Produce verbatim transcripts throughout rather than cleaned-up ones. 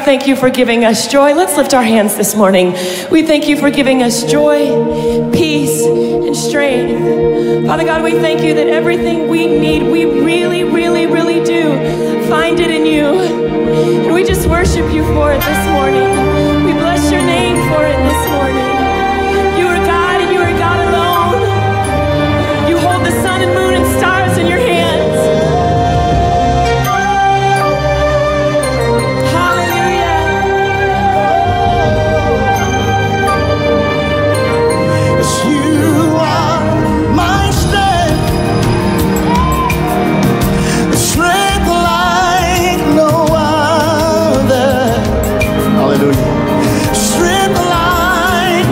thank you for giving us joy. Let's lift our hands this morning. We thank you for giving us joy, peace, and strength. Father God, we thank you that everything we need, we really, really, really do find it in you. And we just worship you for it this morning. We bless your name for it this morning. You are God and you are God alone. You hold the sun and moon and stars in your hands. Strength like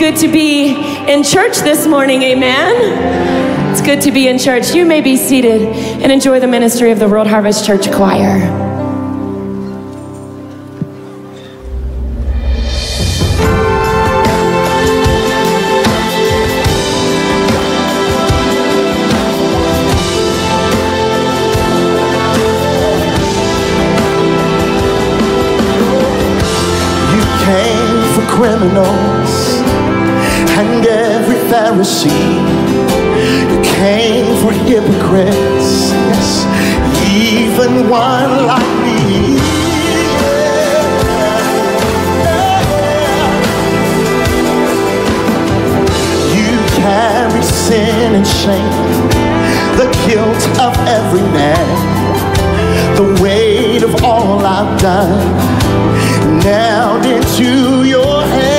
good to be in church this morning, amen? It's good to be in church. You may be seated and enjoy the ministry of the World Harvest Church Choir. Criminals and every Pharisee, you came for hypocrites, yes, even one like me. You carry sin and shame, the guilt of every man, the weight of all I've done, nailed into your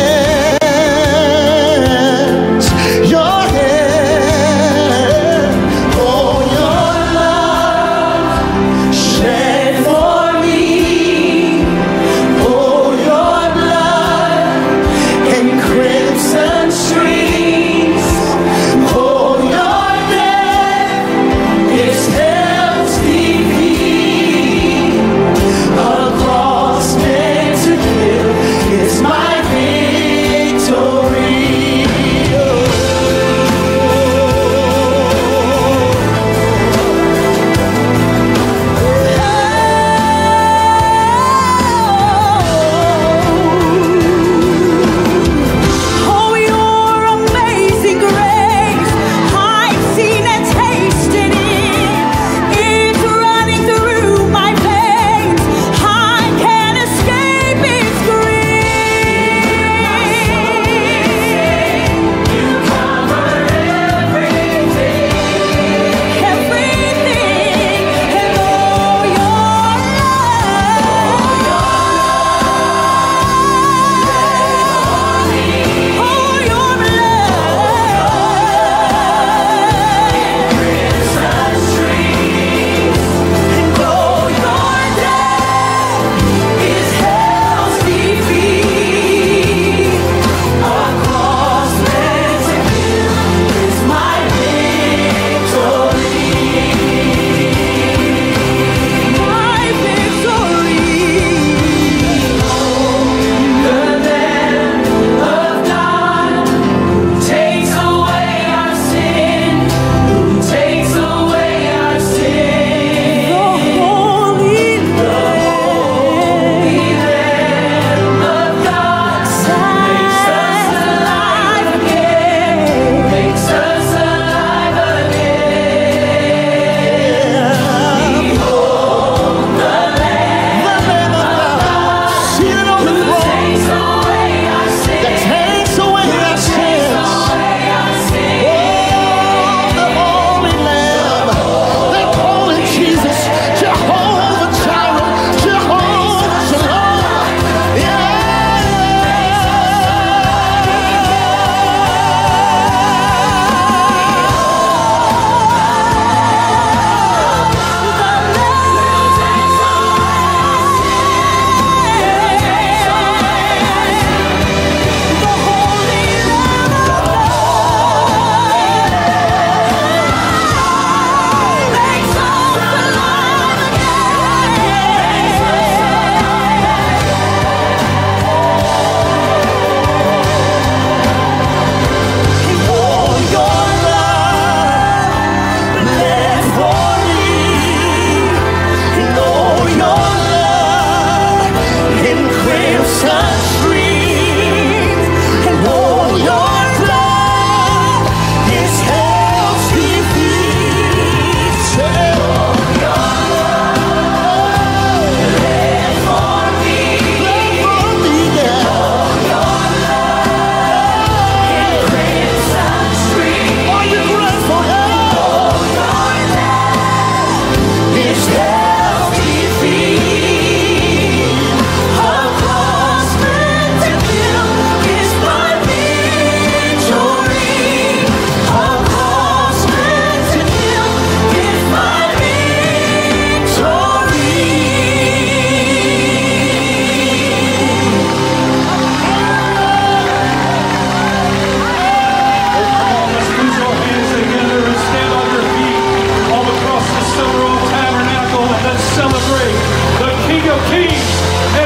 hands, your hands. Oh, your love shed for me. Oh, your blood in crimson streams. Oh, your death is hell's defeat. A cross meant to kill is my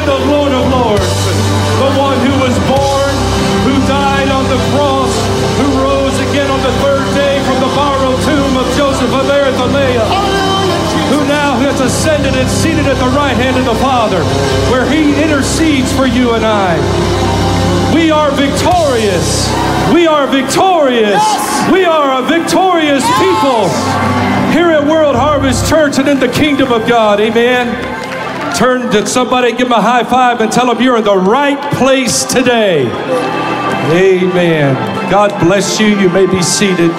the Lord of Lords, the one who was born, who died on the cross, who rose again on the third day from the borrowed tomb of Joseph of Arimathea, who now has ascended and seated at the right hand of the Father, where he intercedes for you and I. We are victorious. We are victorious. Yes. We are a victorious yes. people here at World Harvest Church and in the kingdom of God. Amen. Turn to somebody, give them a high five and tell them you're in the right place today. Amen. God bless you. You may be seated.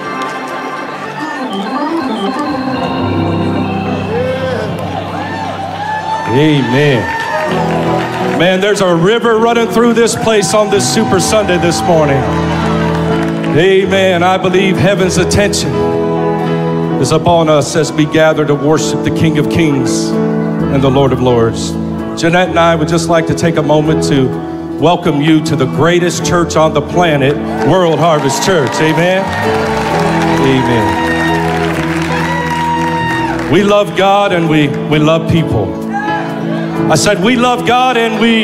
Amen. Man, there's a river running through this place on this Super Sunday this morning. Amen. I believe heaven's attention is upon us as we gather to worship the King of Kings and the Lord of Lords. Jeanette and I would just like to take a moment to welcome you to the greatest church on the planet, World Harvest Church. Amen. Amen. We love God and we, we love people. I said, we love God and we,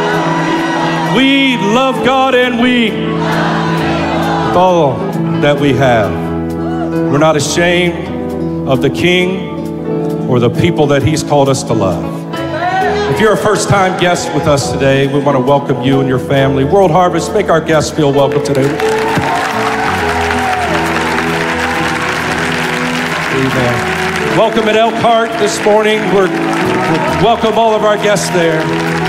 we love God and we, with all that we have. We're not ashamed of the King or the people that he's called us to love. If you're a first-time guest with us today, we want to welcome you and your family. World Harvest, make our guests feel welcome today. Amen. Welcome at Elkhart this morning. We're, we welcome all of our guests there.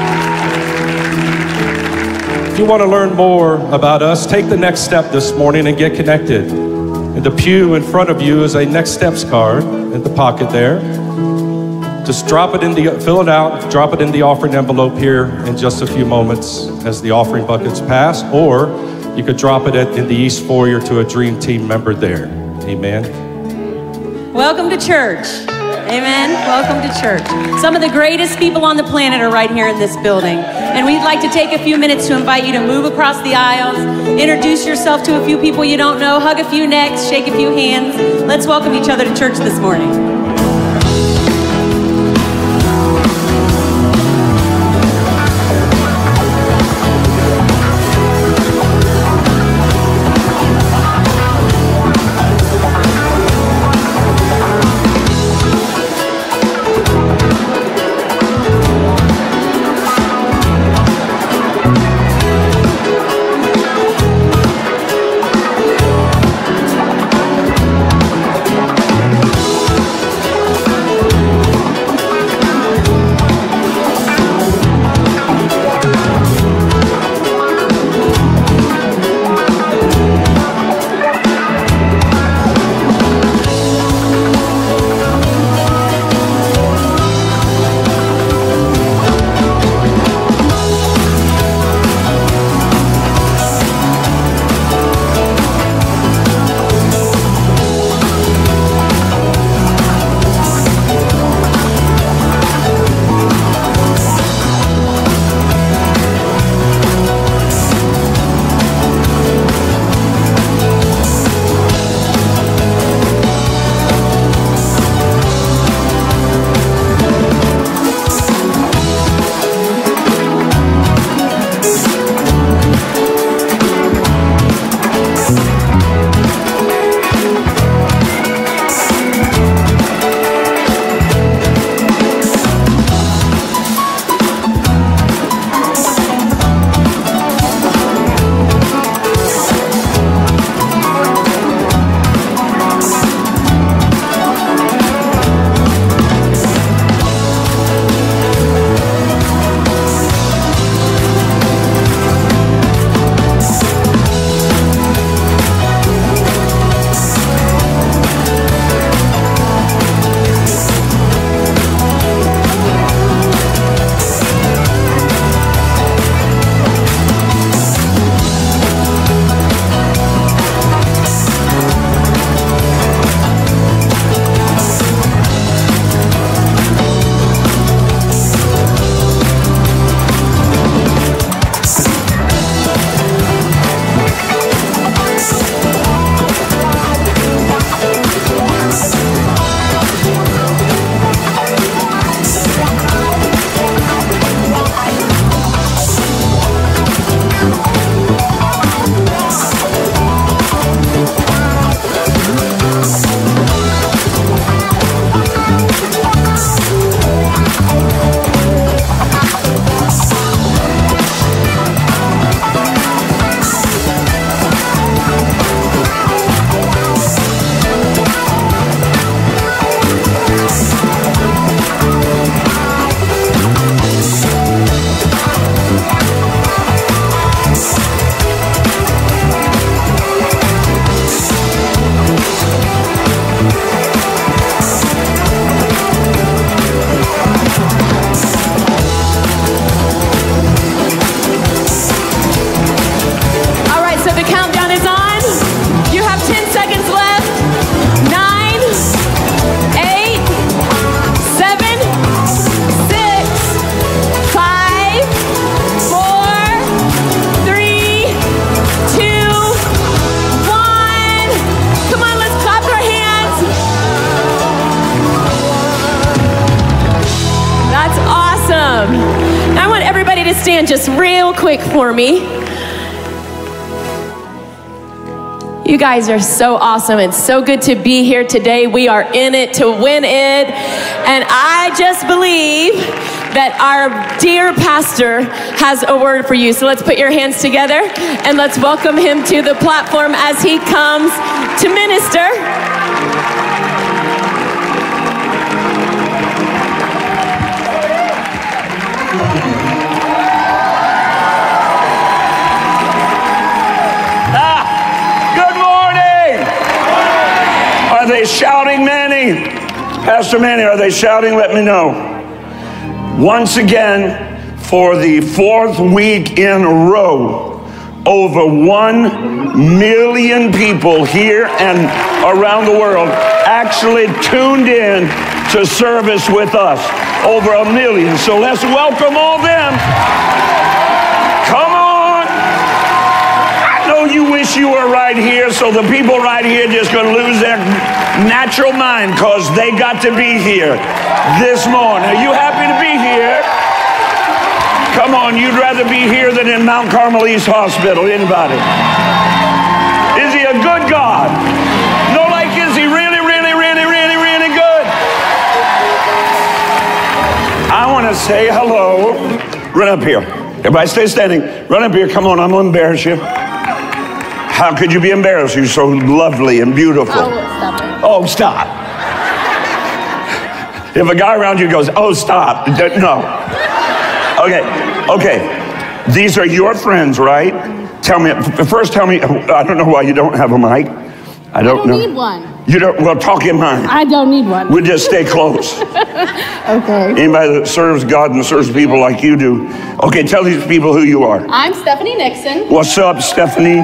If you want to learn more about us, take the next step this morning and get connected. In the pew in front of you is a Next Steps card in the pocket there. Just drop it in the, fill it out, drop it in the offering envelope here in just a few moments as the offering buckets pass, or you could drop it at, in the East Foyer to a Dream Team member there. Amen. Welcome to church. Amen. Welcome to church. Some of the greatest people on the planet are right here in this building. And we'd like to take a few minutes to invite you to move across the aisles, introduce yourself to a few people you don't know, hug a few necks, shake a few hands. Let's welcome each other to church this morning. awesome. Now I want everybody to stand just real quick for me. You guys are so awesome. It's so good to be here today. We are in it to win it. And I just believe that our dear pastor has a word for you. So let's put your hands together and let's welcome him to the platform as he comes to minister. Are they shouting, Manny? Pastor Manny, are they shouting? Let me know. Once again, for the fourth week in a row, over one million people here and around the world actually tuned in to service with us. Over a million. So let's welcome all them. Come on. You wish you were right here, so the people right here just going to lose their natural mind because they got to be here this morning. Are you happy to be here? Come on, you'd rather be here than in Mount Carmel East Hospital. Anybody? Is he a good God? No, like, is he really, really, really, really, really good? I want to say hello. Run up here. Everybody stay standing. Run up here. Come on, I'm going to embarrass you. How could you be embarrassed? You're so lovely and beautiful. Oh, stop it. Oh, stop. If a guy around you goes, oh, stop. No. Okay, okay. These are your friends, right? Tell me, first tell me, I don't know why you don't have a mic. I don't, I don't know. need one. You don't, well, talk in mine. I don't need one. We'll just stay close. Okay. Anybody that serves God and serves people like you do. Okay, tell these people who you are. I'm Stephanie Nixon. What's up, Stephanie?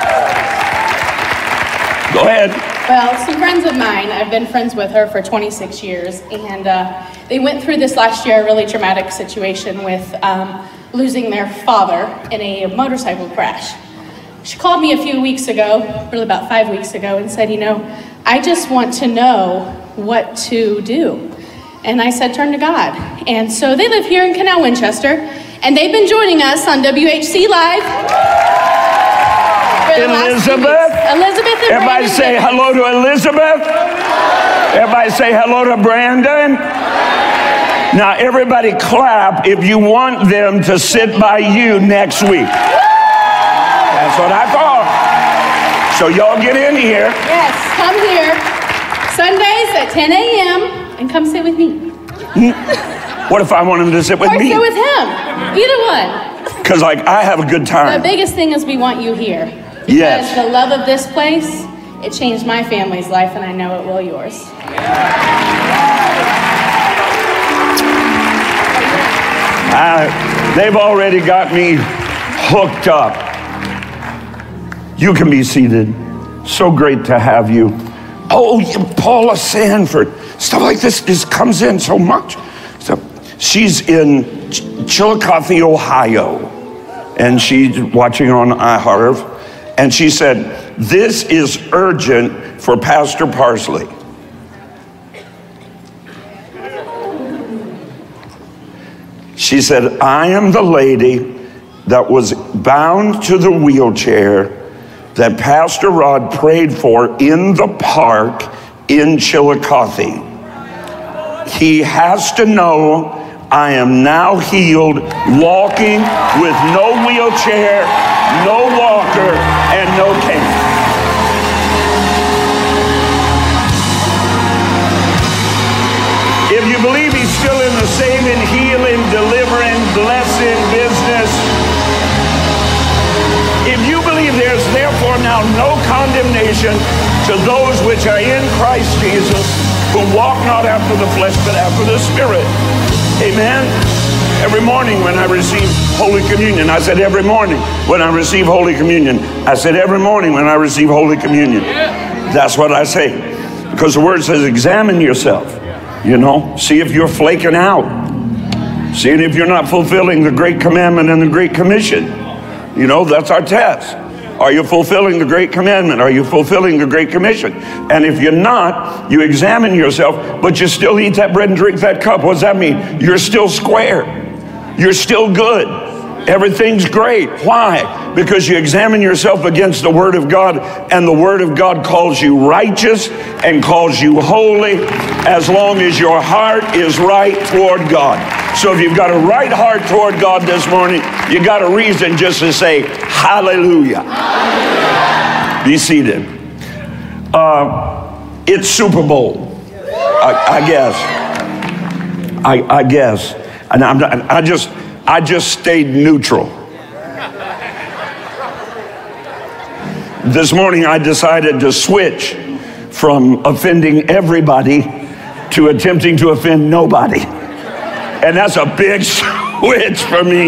Go ahead. Well, some friends of mine, I've been friends with her for twenty-six years, and uh, they went through this last year, a really traumatic situation with um, losing their father in a motorcycle crash. She called me a few weeks ago, really about five weeks ago, and said, you know, I just want to know what to do. And I said, turn to God. And so they live here in Canal Winchester, and they've been joining us on W H C Live. Elizabeth. Elizabeth and Everybody Brandon say Gibbons. hello to Elizabeth. Everybody say hello to Brandon. Now everybody clap if you want them to sit by you next week. That's what I thought. So y'all get in here. Yes, come here Sundays at ten a m and come sit with me. What if I want him to sit with or me? sit with him. Either one. Because like I have a good time. The biggest thing is we want you here. Yes. Because the love of this place, it changed my family's life, and I know it will yours. Uh, they've already got me hooked up. You can be seated. So great to have you. Oh, Paula Sanford. Stuff like this just comes in so much. So she's in Ch- Chillicothe, Ohio, and she's watching on iHeart. And she said, this is urgent for Pastor Parsley. She said, I am the lady that was bound to the wheelchair that Pastor Rod prayed for in the park in Chillicothe. He has to know I am now healed, walking with no wheelchair, no walker, and no cane. If you believe he's still in the saving, healing, delivering, blessing business, if you believe there's therefore now no condemnation to those which are in Christ Jesus, who walk not after the flesh, but after the Spirit. Amen. Every morning when I receive Holy Communion, I said every morning when I receive Holy Communion, I said every morning when I receive Holy Communion. That's what I say. Because the word says examine yourself, you know, see if you're flaking out. See if you're not fulfilling the Great Commandment and the Great Commission. You know, that's our test. Are you fulfilling the Great Commandment? Are you fulfilling the Great Commission? And if you're not, you examine yourself, but you still eat that bread and drink that cup. What does that mean? You're still square. You're still good. Everything's great. Why? Because you examine yourself against the Word of God, and the Word of God calls you righteous and calls you holy as long as your heart is right toward God. So if you've got a right heart toward God this morning, you got a reason just to say hallelujah. Be seated. Uh, it's Super Bowl, I, I guess. I, I guess. And I'm not, I just... I just stayed neutral. This morning I decided to switch from offending everybody to attempting to offend nobody. And that's a big switch for me.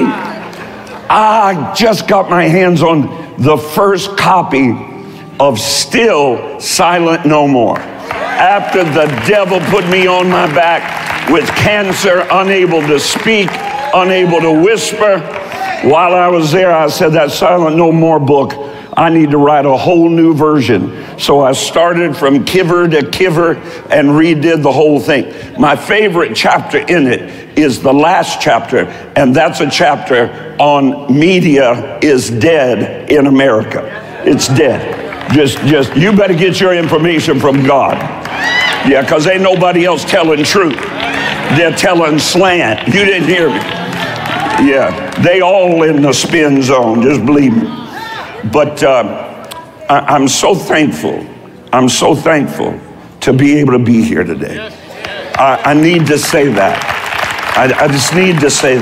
I just got my hands on the first copy of Still Silent No More. After the devil put me on my back with cancer, unable to speak, unable to whisper. While I was there, I said, that Silent No More book, I need to write a whole new version. So I started from kiver to kiver and redid the whole thing. My favorite chapter in it is the last chapter, and that's a chapter on media is dead in America. It's dead. Just, just, you better get your information from God. Yeah, because ain't nobody else telling truth. They're telling slant. You didn't hear me. Yeah, they all in the spin zone, just believe me. But uh, I, I'm so thankful. I'm so thankful to be able to be here today. I, I need to say that. I, I just need to say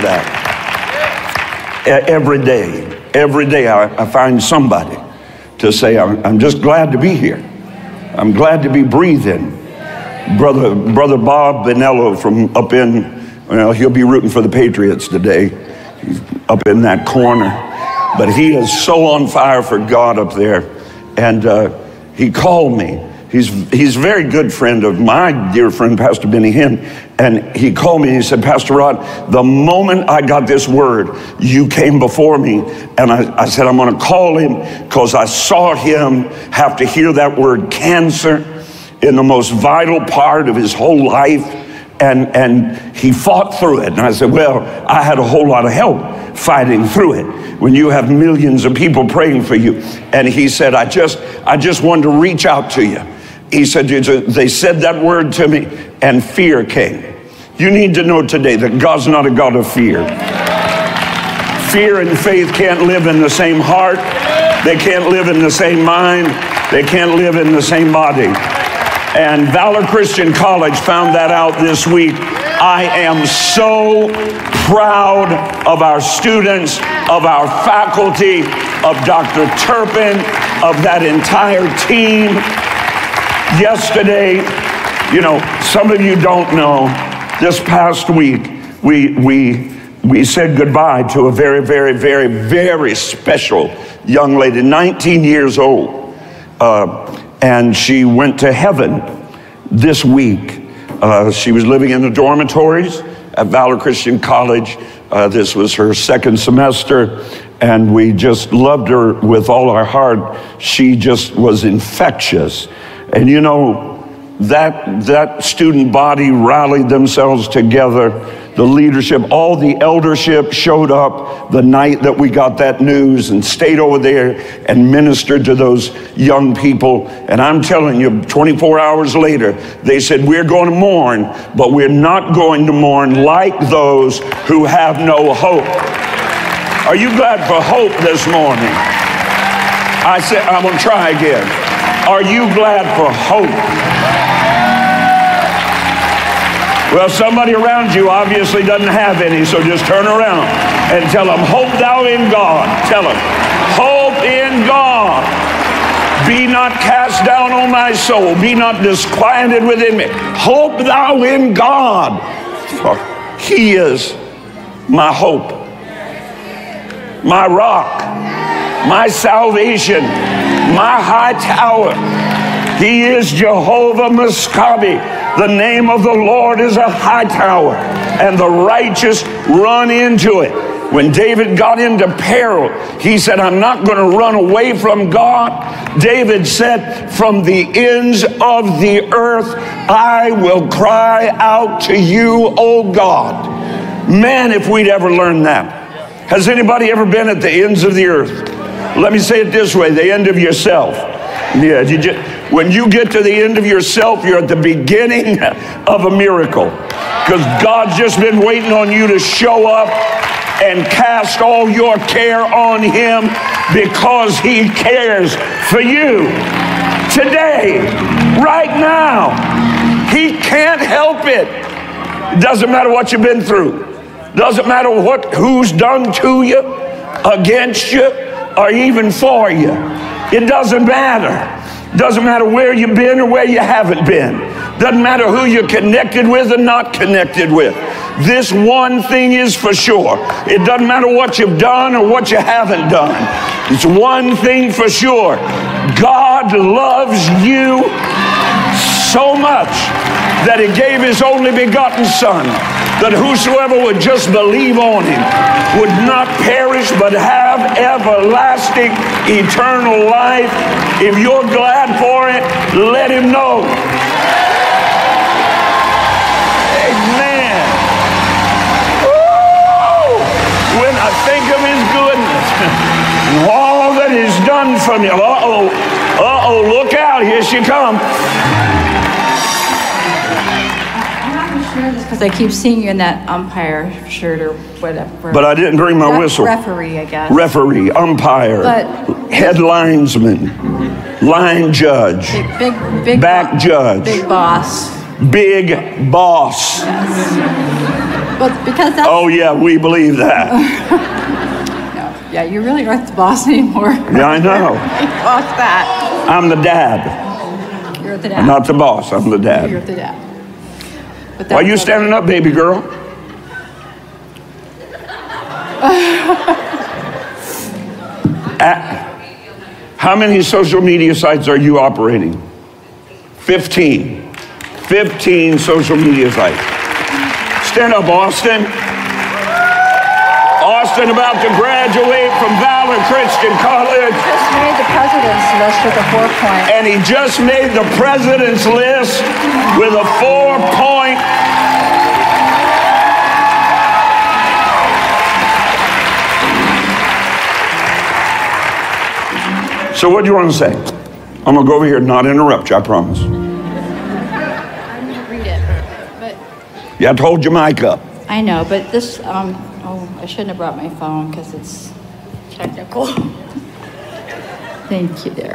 that. Every day, every day I, I find somebody to say, I'm, I'm just glad to be here. I'm glad to be breathing. Brother, Brother Bob Bonello from up in, well, he'll be rooting for the Patriots today. He's up in that corner. But he is so on fire for God up there. And uh, he called me. He's, he's a very good friend of my dear friend, Pastor Benny Hinn. And he called me and he said, Pastor Rod, the moment I got this word, you came before me. And I, I said, I'm going to call him because I saw him have to hear that word cancer in the most vital part of his whole life. And, and he fought through it. And I said, well, I had a whole lot of help fighting through it when you have millions of people praying for you. And he said, I just, I just wanted to reach out to you. He said, they said that word to me and fear came. You need to know today that God's not a God of fear. Fear and faith can't live in the same heart. They can't live in the same mind. They can't live in the same body. And Valor Christian College found that out this week. I am so proud of our students, of our faculty, of Doctor Turpin, of that entire team. Yesterday, you know, some of you don't know, this past week, we, we, we said goodbye to a very, very, very, very special young lady, nineteen years old. Uh, and she went to heaven this week. Uh, she was living in the dormitories at Valor Christian College. Uh, this was her second semester, and we just loved her with all our heart. She just was infectious. And you know, that, that student body rallied themselves together. The leadership, all the eldership showed up the night that we got that news and stayed over there and ministered to those young people. And I'm telling you, twenty-four hours later, they said, we're going to mourn, but we're not going to mourn like those who have no hope. Are you glad for hope this morning? I said, I'm going to try again. Are you glad for hope? Well, somebody around you obviously doesn't have any, so just turn around and tell them, hope thou in God. Tell them, hope in God. Be not cast down, O my soul. Be not disquieted within me. Hope thou in God. For he is my hope, my rock, my salvation, my high tower. He is Jehovah Maskabi. The name of the Lord is a high tower, and the righteous run into it. When David got into peril, he said, I'm not going to run away from God. David said, from the ends of the earth, I will cry out to you, O God. Man, if we'd ever learned that. Has anybody ever been at the ends of the earth? Let me say it this way, the end of yourself. Yeah, you just, when you get to the end of yourself, you're at the beginning of a miracle. Because God's just been waiting on you to show up and cast all your care on him because he cares for you. Today, right now, he can't help it. It doesn't matter what you've been through. Doesn't matter what who's done to you, against you, or even for you. It doesn't matter. Doesn't matter where you've been or where you haven't been. Doesn't matter who you're connected with and not connected with. This one thing is for sure. It doesn't matter what you've done or what you haven't done. It's one thing for sure. God loves you so much that he gave his only begotten Son, that whosoever would just believe on him would not perish but have everlasting eternal life. If you're glad for it, let him know. Amen. Woo! When I think of his goodness and all that he's done for me, uh-oh, uh-oh, look out, here she comes. Because I keep seeing you in that umpire shirt or whatever. But I didn't bring my Ref- whistle. Referee, I guess. Referee, umpire, But- head linesman, line judge, Big, big, big back bo- judge, Big boss. big boss. Well, because that's, Oh yeah, we believe that. yeah, you really aren't the boss anymore. Yeah, I know. Fuck that. I'm the dad. You're the dad. I'm not the boss, I'm the You're dad. the dad. But Why are you that's- standing up, baby girl? At, how many social media sites are you operating? fifteen. fifteen social media sites. Stand up, Austin. Austin about to graduate from Valor Christian College. Just made the president's list with a four point. And he just made the president's list with a four point. So what do you want to say? I'm going to go over here and not interrupt you, I promise. I'm gonna read it, but You have to hold your mic up. I know, but this, um, oh, I shouldn't have brought my phone because it's technical. Thank you there.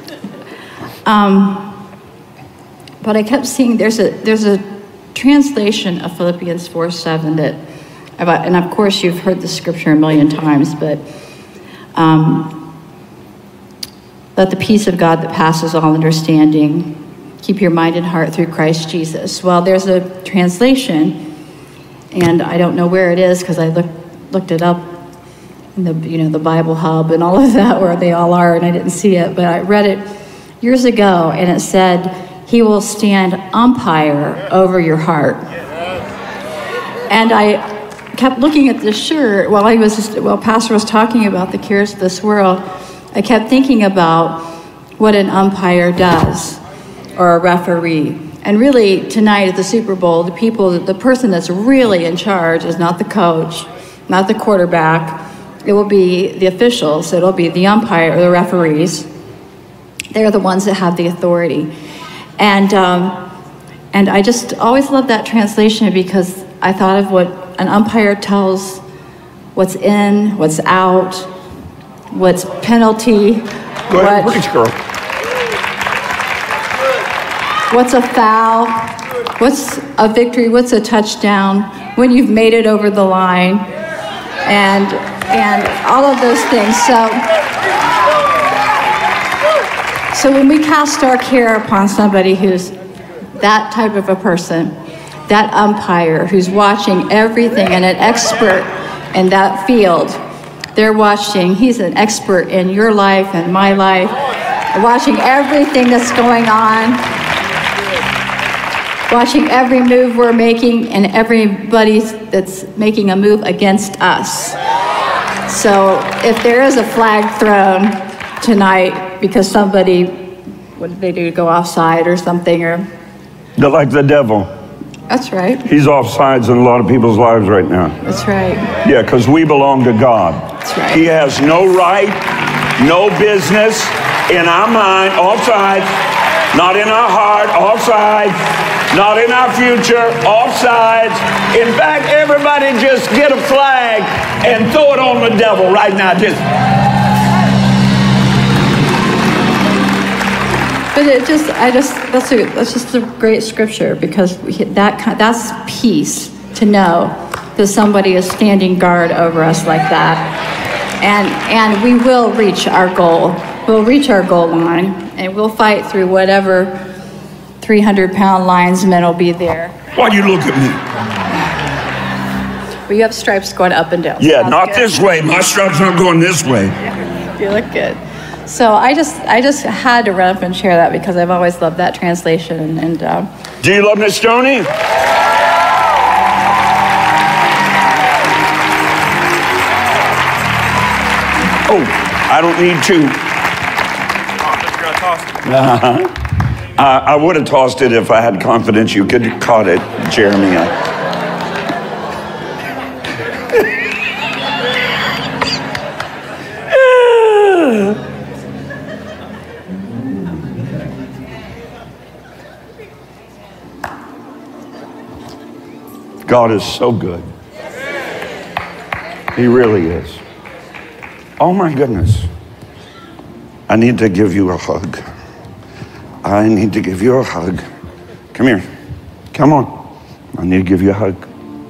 Um, but I kept seeing there's a there's a translation of Philippians four seven that, about, and of course you've heard the scripture a million times, but um, let the peace of God that passes all understanding keep your mind and heart through Christ Jesus. Well, there's a translation, and I don't know where it is because I looked looked it up in the you know the Bible Hub and all of that where they all are, and I didn't see it, but I read it years ago, and it said, "He will stand umpire over your heart." And I kept looking at this shirt while I was just, while Pastor was talking about the cares of this world. I kept thinking about what an umpire does, or a referee. And really, tonight at the Super Bowl, the people, the person that's really in charge is not the coach, not the quarterback. It will be the officials. It'll be the umpire or the referees. They're the ones that have the authority. And um, and I just always loved that translation because I thought of what an umpire tells what's in, what's out, what's penalty, Go ahead, what- preach, girl. what's a foul, what's a victory, what's a touchdown, when you've made it over the line, and and all of those things. So, so when we cast our care upon somebody who's that type of a person, that umpire who's watching everything and an expert in that field, they're watching, he's an expert in your life and my life, watching everything that's going on, watching every move we're making and everybody that's making a move against us. So if there is a flag thrown tonight because somebody, what did they do, go offside or something, or They're like the devil. That's right. He's off sides in a lot of people's lives right now. That's right. Yeah, because we belong to God. That's right. He has no right, no business in our mind, off sides, not in our heart, off sides, not in our future, off sides. In fact, everybody just get a flag and throw it on the devil right now. Just. But it just, I just, that's a, that's just a great scripture, because we, that that's peace to know that somebody is standing guard over us like that, and and we will reach our goal. We'll reach our goal line, and we'll fight through whatever three hundred pound linesmen will be there. Why do you look at me? Well, you have stripes going up and down. Yeah, Sounds not good. this way. My stripes not going this way. You look good. So I just, I just had to run up and share that, because I've always loved that translation. And uh, Do you love Miss Joni? Oh, I don't need to. Uh-huh. Uh, I would have tossed it if I had confidence you could have caught it, Jeremy. God is so good. He really is. Oh my goodness. I need to give you a hug. I need to give you a hug. Come here. Come on. I need to give you a hug.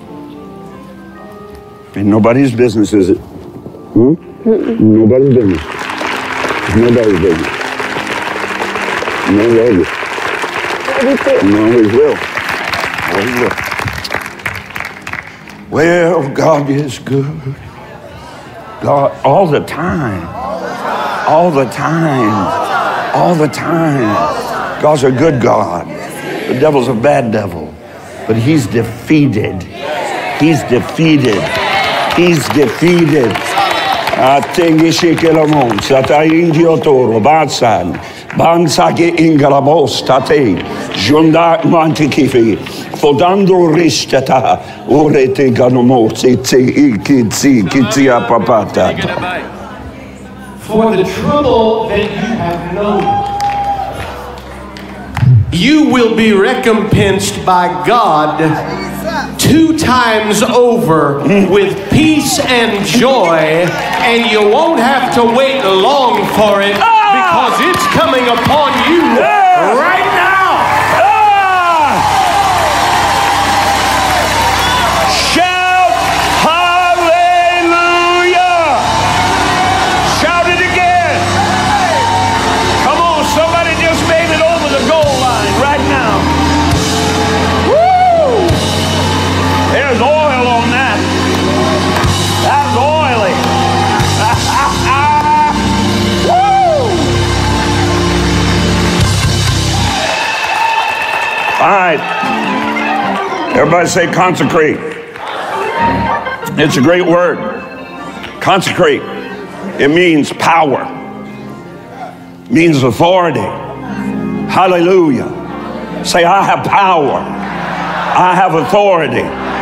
Ain't nobody's business, is it? Hmm? Mm-mm. Nobody's business. It's nobody's business. No, love you. No, always will. Always will. Well, God is good. God, all the time. All the time. All the time. God's a good God. The devil's a bad devil. But he's defeated. He's defeated. He's defeated. Attengi shekelamon, sata indio toro, batsan, bansake ingalabos tate, jonda mantikifi, fodando ristata, orete ganomo, tse ikitsi, kitsi apapata. For the trouble that you have known, you will be recompensed by God two times over with peace and joy, and you won't have to wait long for it, because it's coming upon you right now. Shout hallelujah! Shout it again. Come on, somebody just made it over the goal line right now. Woo! There's oil on that. That's oily. Woo! All right. Everybody say consecrate. It's a great word. Consecrate. It means power. It means authority. Hallelujah. Say, I have power. I have authority.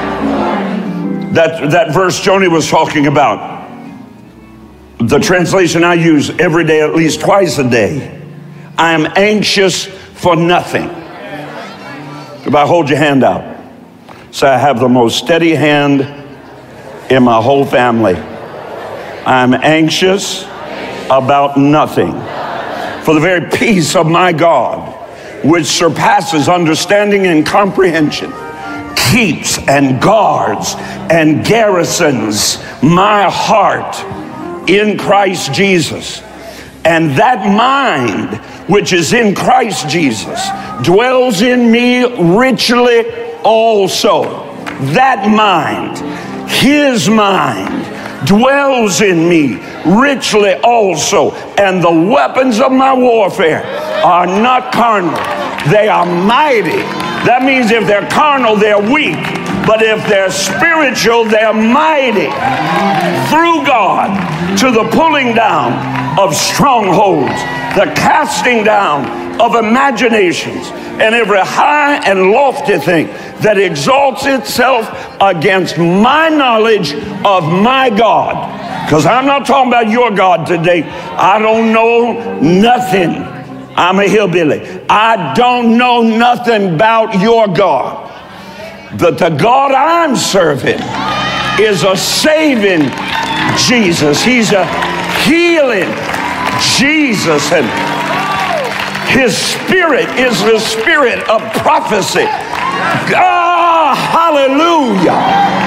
That, that verse Joni was talking about, the translation I use every day, at least twice a day. I am anxious for nothing. Everybody hold your hand out. Say, I have the most steady hand in my whole family. I'm anxious about nothing. For the very peace of my God, which surpasses understanding and comprehension, keeps and guards and garrisons my heart in Christ Jesus. And that mind which is in Christ Jesus dwells in me richly also. That mind, his mind, dwells in me richly also. And the weapons of my warfare are not carnal. They are mighty. That means if they're carnal, they're weak. But if they're spiritual, they're mighty. Through God, to the pulling down of strongholds, the casting down of imaginations, and every high and lofty thing that exalts itself against my knowledge of my God. Because I'm not talking about your God today. I don't know nothing. I'm a hillbilly. I don't know nothing about your God. But the God I'm serving is a saving Jesus. He's a healing Jesus. And his spirit is the spirit of prophecy. Ah, hallelujah.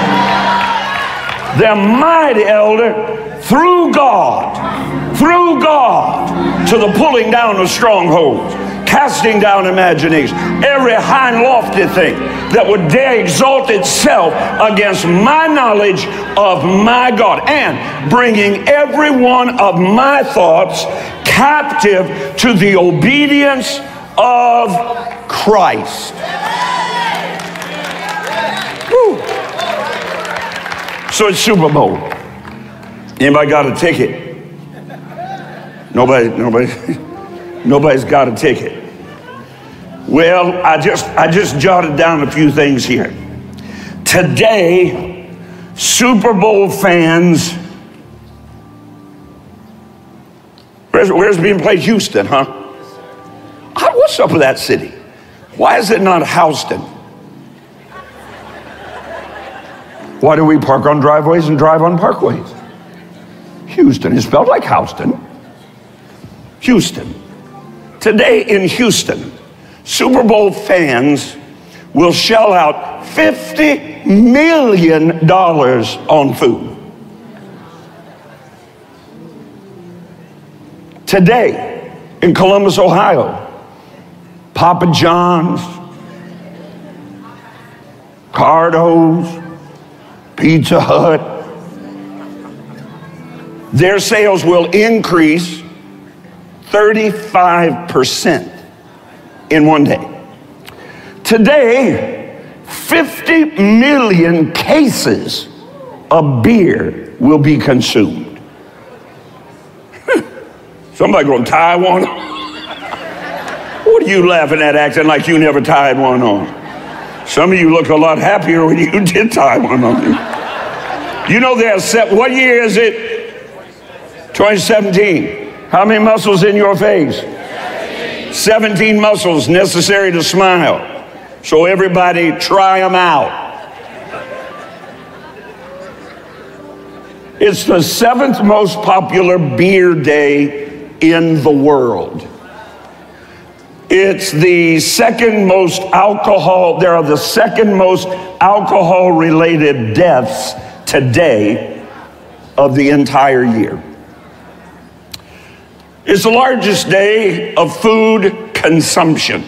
The mighty elder through God, through God, to the pulling down of strongholds, casting down imagination, every high and lofty thing that would dare exalt itself against my knowledge of my God, and bringing every one of my thoughts captive to the obedience of Christ. Woo. So it's Super Bowl. Anybody got a ticket? Nobody, nobody, nobody's got a ticket. Well, I just, I just jotted down a few things here. Today, Super Bowl fans, where's, where's it being played? Houston, huh? What's up with that city? Why is it not Houston? Why do we park on driveways and drive on parkways? Houston is spelled like Houston. Houston. Today in Houston, Super Bowl fans will shell out fifty million dollars on food. Today in Columbus, Ohio, Papa John's, Cardo's, Pizza Hut, their sales will increase thirty-five percent in one day. Today, fifty million cases of beer will be consumed. Somebody going to tie one? What are you laughing at, acting like you never tied one on? Some of you look a lot happier when you did tie one on. You know there's, what year is it? twenty seventeen. How many muscles in your face? seventeen muscles necessary to smile. So everybody try them out. It's the seventh most popular beer day in the world. It's the second most alcohol, there are the second most alcohol-related deaths today of the entire year. It's the largest day of food consumption.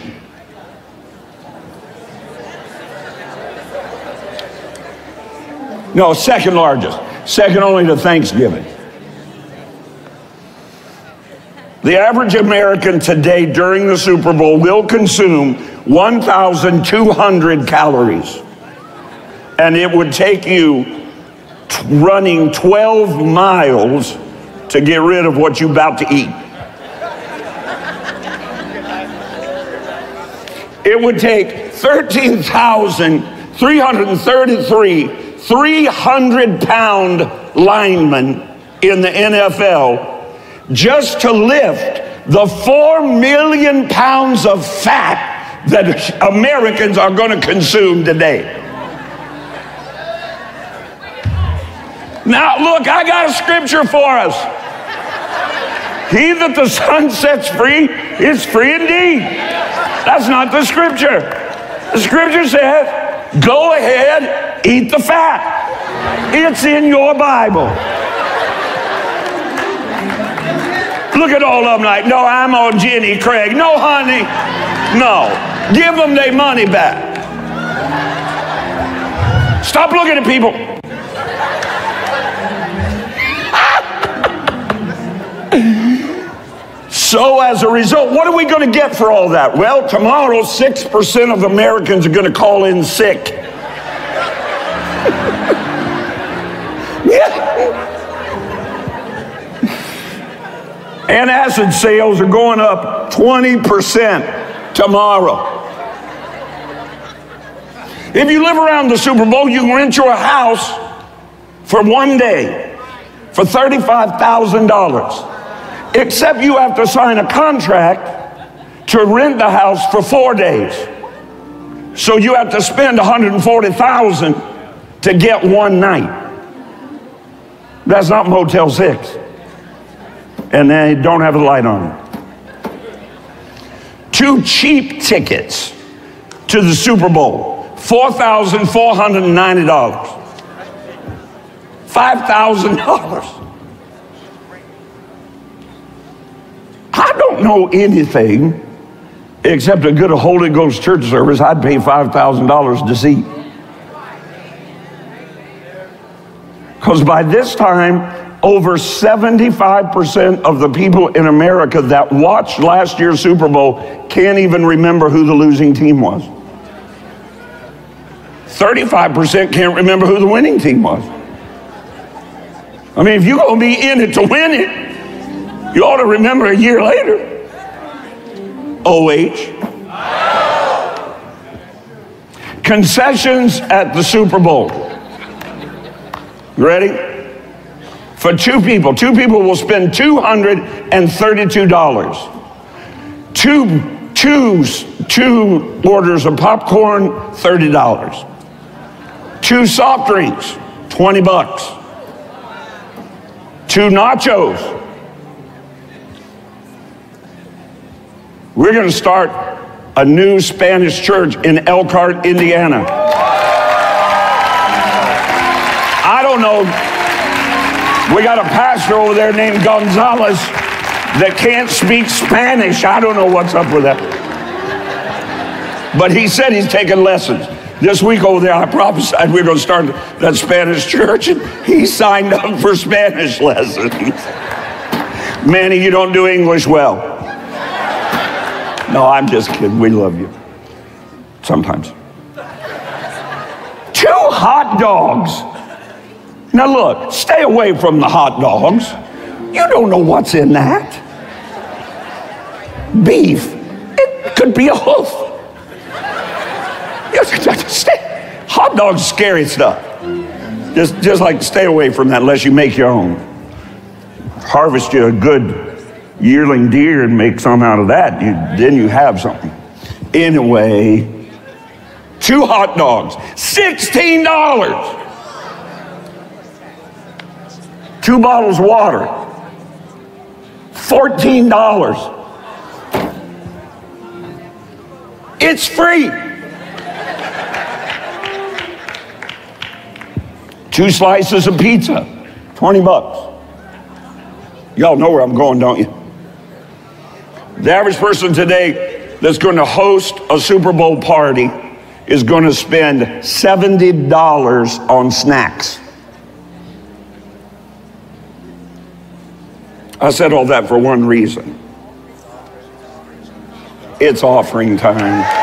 No, second largest. Second only to Thanksgiving. The average American today during the Super Bowl will consume one thousand two hundred calories. And it would take you t- running twelve miles to get rid of what you're about to eat. It would take thirteen thousand three hundred thirty-three three hundred pound linemen in the N F L just to lift the four million pounds of fat that Americans are going to consume today. Now, look, I got a scripture for us. He that the Son sets free is free indeed. That's not the scripture. The scripture says, go ahead, eat the fat. It's in your Bible. Look at all of them like, no, I'm on Jenny Craig. No, honey, no. Give them their money back. Stop looking at people. So as a result, what are we going to get for all that? Well, tomorrow, six percent of Americans are going to call in sick. Yeah. Antacid sales are going up twenty percent tomorrow. If you live around the Super Bowl, you can rent your house for one day for thirty-five thousand dollars. Except you have to sign a contract to rent the house for four days. So you have to spend one hundred forty thousand dollars to get one night. That's not Motel six. And they don't have a light on. Two cheap tickets to the Super Bowl, four thousand four hundred ninety dollars. five thousand dollars. I don't know anything except a good Holy Ghost church service I'd pay five thousand dollars to see. Because by this time, over seventy-five percent of the people in America that watched last year's Super Bowl can't even remember who the losing team was. thirty-five percent can't remember who the winning team was. I mean, if you're going to be in it to win it, you ought to remember a year later. O H. Concessions at the Super Bowl. You ready? For two people, two people will spend two hundred thirty-two dollars. Two, two, two orders of popcorn, thirty dollars. Two soft drinks, twenty bucks. Two nachos. We're going to start a new Spanish church in Elkhart, Indiana. I don't know. We got a pastor over there named Gonzalez that can't speak Spanish. I don't know what's up with that. But he said he's taking lessons. This week over there, I prophesied we we're going to start that Spanish church, and he signed up for Spanish lessons. Manny, you don't do English well. No, I'm just kidding. We love you. Sometimes. Two hot dogs. Now look, stay away from the hot dogs. You don't know what's in that. Beef. It could be a hoof. Hot dogs, scary stuff. Just, just like stay away from that unless you make your own. Harvest you a good yearling deer and make some out of that. You, then you have something. Anyway, two hot dogs, sixteen dollars. Two bottles of water, fourteen dollars. It's free. Two slices of pizza, twenty bucks. Y'all know where I'm going, don't you? The average person today that's going to host a Super Bowl party is going to spend seventy dollars on snacks. I said all that for one reason. It's offering time.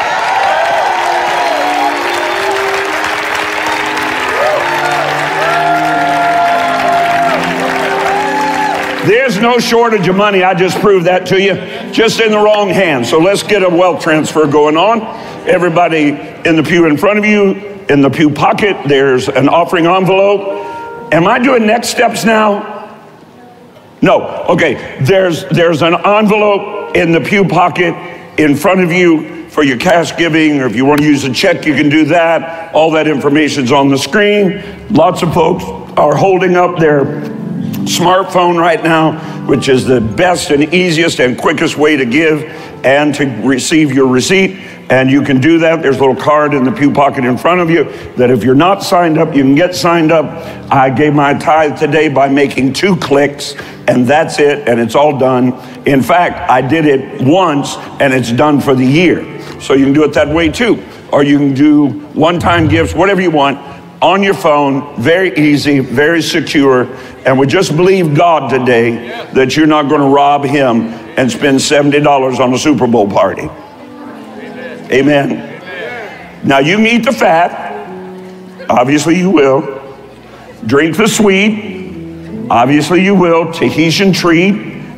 There's no shortage of money. I just proved that to you. Just in the wrong hands. So let's get a wealth transfer going on. Everybody in the pew in front of you, in the pew pocket, there's an offering envelope. Am I doing next steps now? No. Okay. There's there's an envelope in the pew pocket in front of you for your cash giving, or if you want to use a check, you can do that. All that information's on the screen. Lots of folks are holding up their smartphone right now, which is the best and easiest and quickest way to give and to receive your receipt. And you can do that. There's a little card in the pew pocket in front of you that if you're not signed up, you can get signed up. I gave my tithe today by making two clicks, and that's it, and it's all done. In fact, I did it once, and it's done for the year. So you can do it that way too. Or you can do one-time gifts, whatever you want, on your phone, very easy, very secure. And we just believe God today that you're not going to rob him and spend seventy dollars on a Super Bowl party. Amen. Amen. Amen. Now you can eat the fat. Obviously you will. Drink the sweet. Obviously you will. Tahitian treat.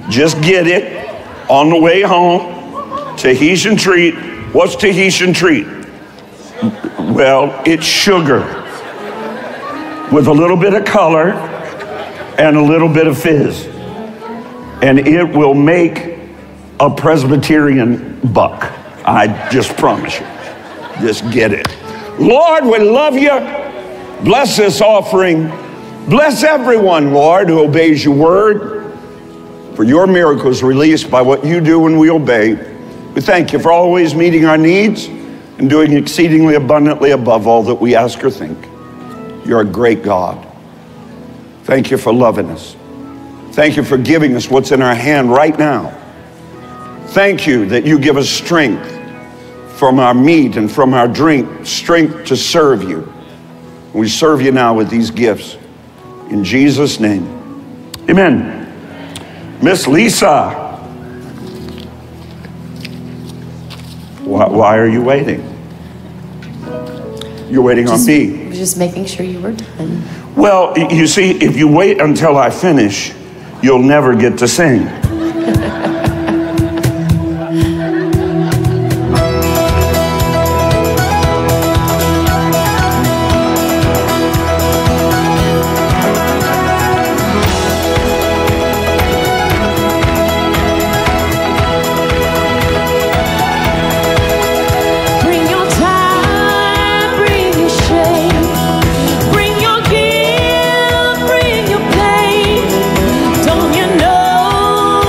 Just get it on the way home. Tahitian treat. What's Tahitian treat? Well, it's sugar with a little bit of color and a little bit of fizz. And it will make a Presbyterian buck. I just promise you. Just get it. Lord, we love you. Bless this offering. Bless everyone, Lord, who obeys your word. For your miracles released by what you do when we obey. We thank you for always meeting our needs and doing exceedingly abundantly above all that we ask or think. You're a great God. Thank you for loving us. Thank you for giving us what's in our hand right now. Thank you that you give us strength from our meat and from our drink, strength to serve you. We serve you now with these gifts. In Jesus' name, amen. Miss Lisa, why, why are you waiting? You're waiting Just, on me. Just making sure you were done. Well, you see, if you wait until I finish, you'll never get to sing. Bring your guilt, bring your pain. Don't you know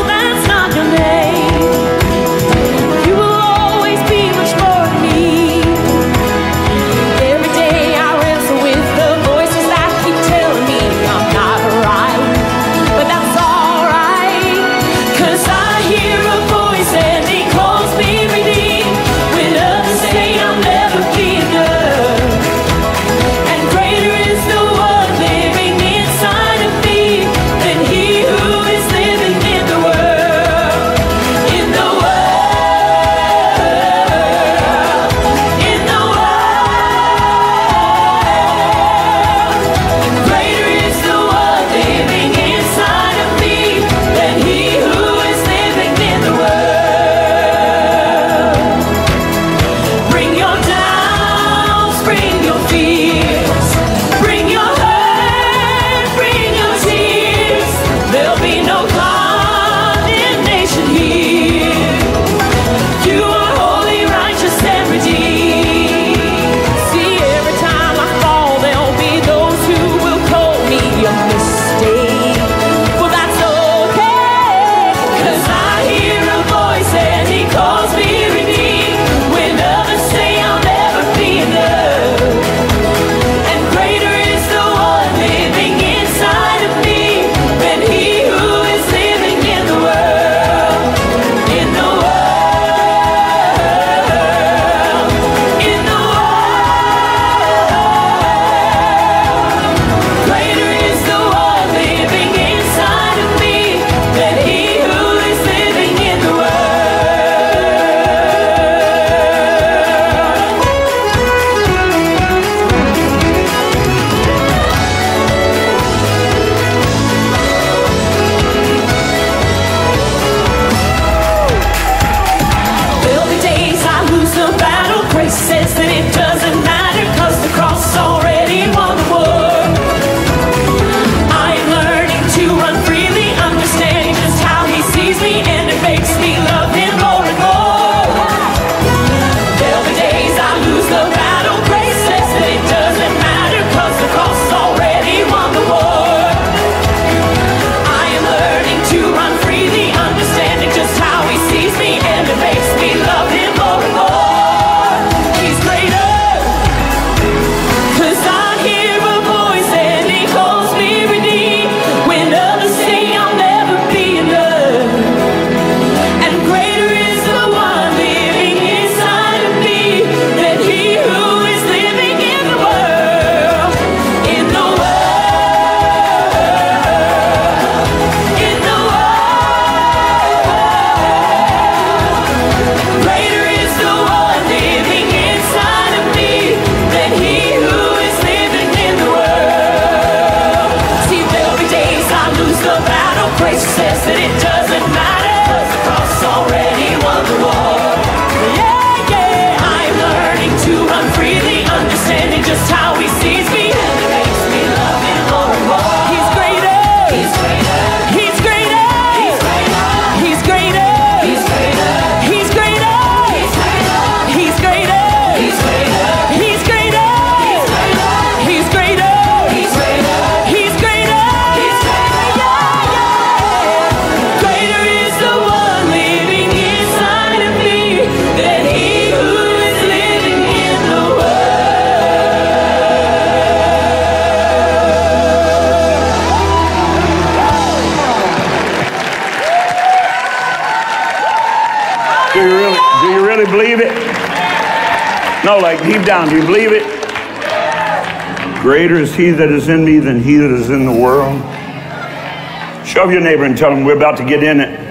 really believe it? No, like deep down, do you believe it? Greater is he that is in me than he that is in the world. Shove your neighbor and tell him we're about to get in it.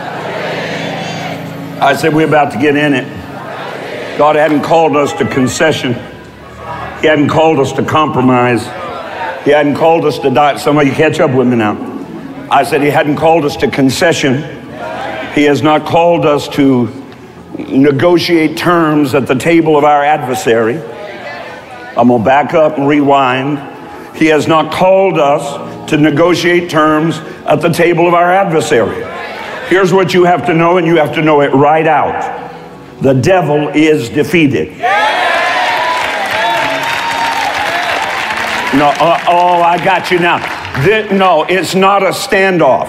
I said we're about to get in it. God hadn't called us to concession. He hadn't called us to compromise. He hadn't called us to die. Some of you catch up with me now. I said he hadn't called us to concession. He has not called us to negotiate terms at the table of our adversary. I'm going to back up and rewind. He has not called us to negotiate terms at the table of our adversary. Here's what you have to know, and you have to know it right out. The devil is defeated. No, uh, oh, I got you now. This, no, it's not a standoff.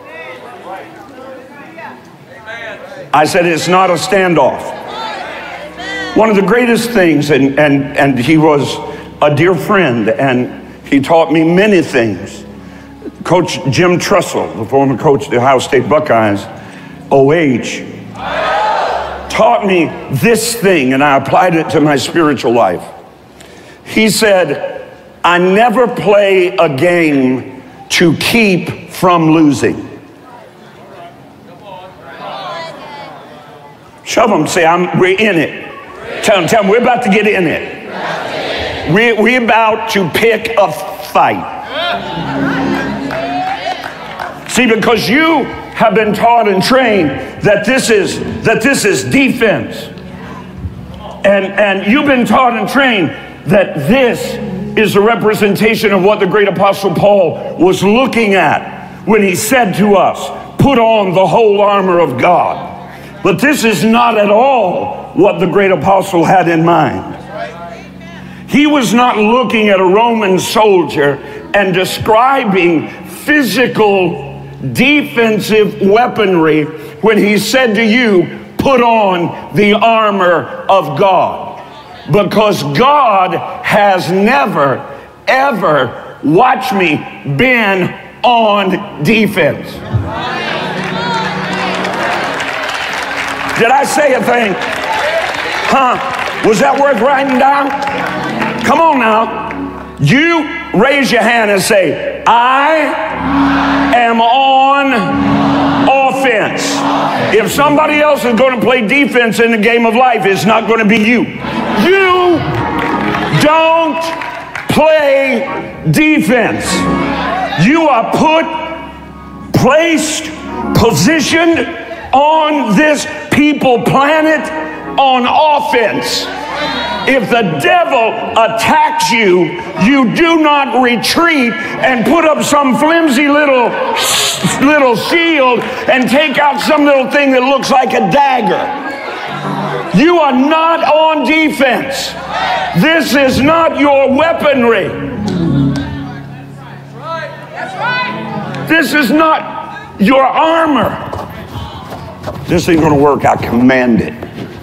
I said it's not a standoff. One of the greatest things, and, and, and he was a dear friend, and he taught me many things. Coach Jim Tressel, the former coach of the Ohio State Buckeyes, O H, taught me this thing, and I applied it to my spiritual life. He said, I never play a game to keep from losing. Shove them, say, I'm, we're in it. Tell them, tell them, we're about to get in it. We're, we're about to pick a fight. See, because you have been taught and trained that this is, that this is defense. And, and you've been taught and trained that this is a representation of what the great Apostle Paul was looking at when he said to us, put on the whole armor of God. But this is not at all what the great apostle had in mind. He was not looking at a Roman soldier and describing physical defensive weaponry when he said to you, put on the armor of God. Because God has never, ever, watch me, been on defense. Did I say a thing? Huh? Was that worth writing down? Come on now. You raise your hand and say, I am on offense. If somebody else is going to play defense in the game of life, it's not going to be you. You don't play defense. You are put, placed, positioned on this people planet on offense. If the devil attacks you, you do not retreat and put up some flimsy little little shield and take out some little thing that looks like a dagger. You are not on defense. This is not your weaponry. This is not your armor. This ain't gonna work, I command it.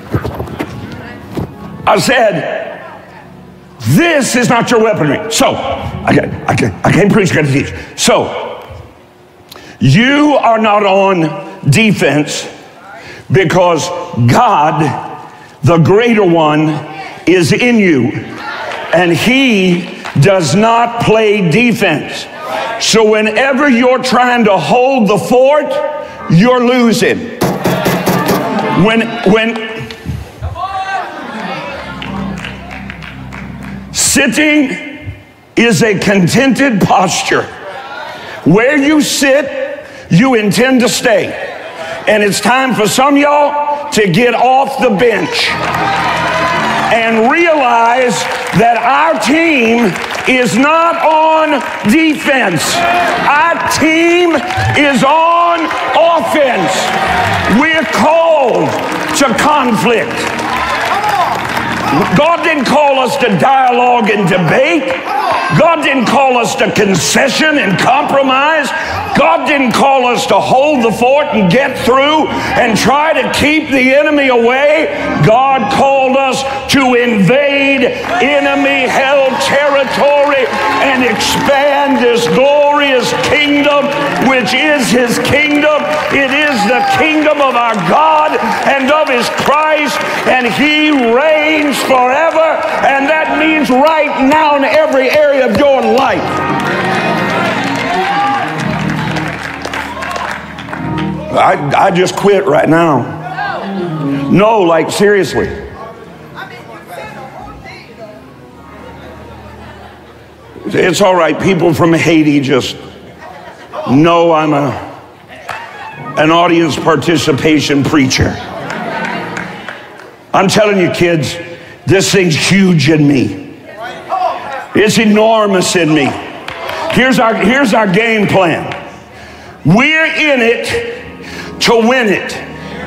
I said, this is not your weaponry. So, I can't, I can't, I can't preach, I gotta teach. So, you are not on defense because God, the greater one, is in you. And he does not play defense. So whenever you're trying to hold the fort, you're losing. When, when, sitting is a contented posture. Where you sit, you intend to stay. And it's time for some of y'all to get off the bench and realize that our team is not on defense. Our team is on offense. We're called to conflict. God didn't call us to dialogue and debate. God didn't call us to concession and compromise. God didn't call us to hold the fort and get through and try to keep the enemy away. God called us to invade enemy-held territory and expand this glorious kingdom, which is his kingdom. It is the kingdom of our God and of his Christ. and he reigns forever, and that means right now in every area of your life. I, I just quit right now. No, like seriously. It's all right. People from Haiti just know I'm a an audience participation preacher. I'm telling you, kids, this thing's huge in me. It's enormous in me. Here's our here's our game plan. We're in it to win it.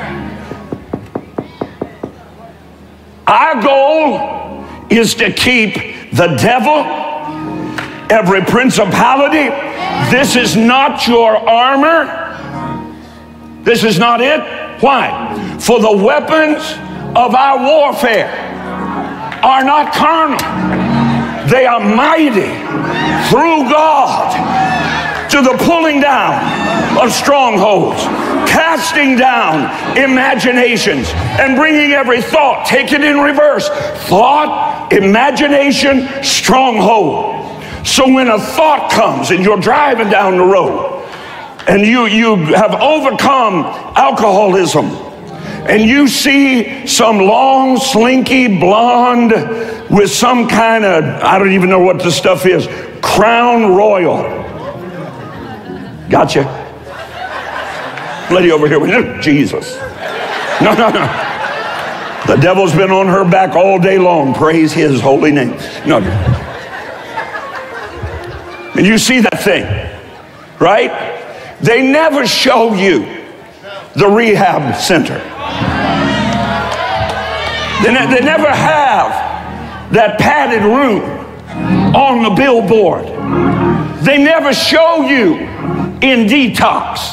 Our goal is to keep the devil, every principality. This is not your armor. This is not it. Why? For the weapons of our warfare are not carnal. They are mighty through God to the pulling down of strongholds, casting down imaginations, and bringing every thought, take it in reverse. Thought, imagination, stronghold. So when a thought comes and you're driving down the road and you, you have overcome alcoholism and you see some long, slinky blonde with some kind of, I don't even know what the stuff is, Crown Royal. Gotcha. Lady over here with Jesus. No, no, no. The devil's been on her back all day long. Praise his holy name. No. And you see that thing, right? They never show you the rehab center. They, ne- they never have that padded room on the billboard. They never show you in detox.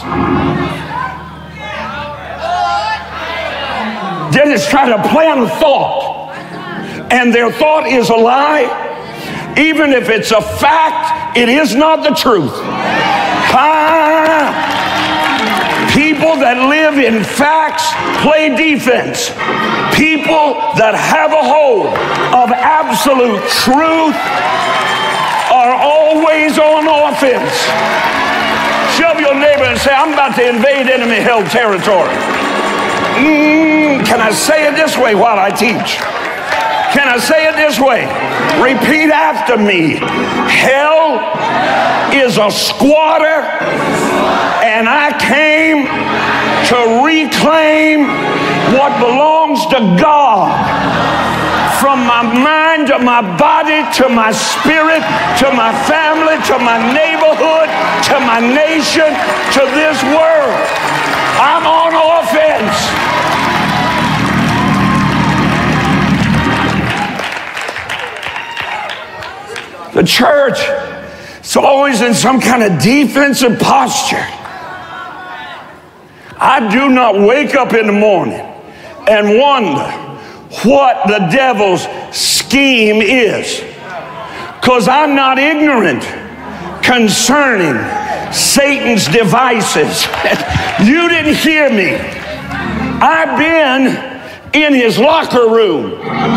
They just try to plant a thought, and their thought is a lie. Even if it's a fact, it is not the truth. Ah, people that live in facts play defense. People that have a hold of absolute truth are always on offense. Shove your neighbor and say, I'm about to invade enemy-held territory. Mm, can I say it this way while I teach? Can I say it this way? Repeat after me. Hell is a squatter, and I came to reclaim what belongs to God. From my mind to my body, to my spirit, to my family, to my neighborhood, to my nation, to this world. I'm on offense. The church is always in some kind of defensive posture. I do not wake up in the morning and wonder what the devil's scheme is, because I'm not ignorant concerning Satan's devices. You didn't hear me. I've been in his locker room.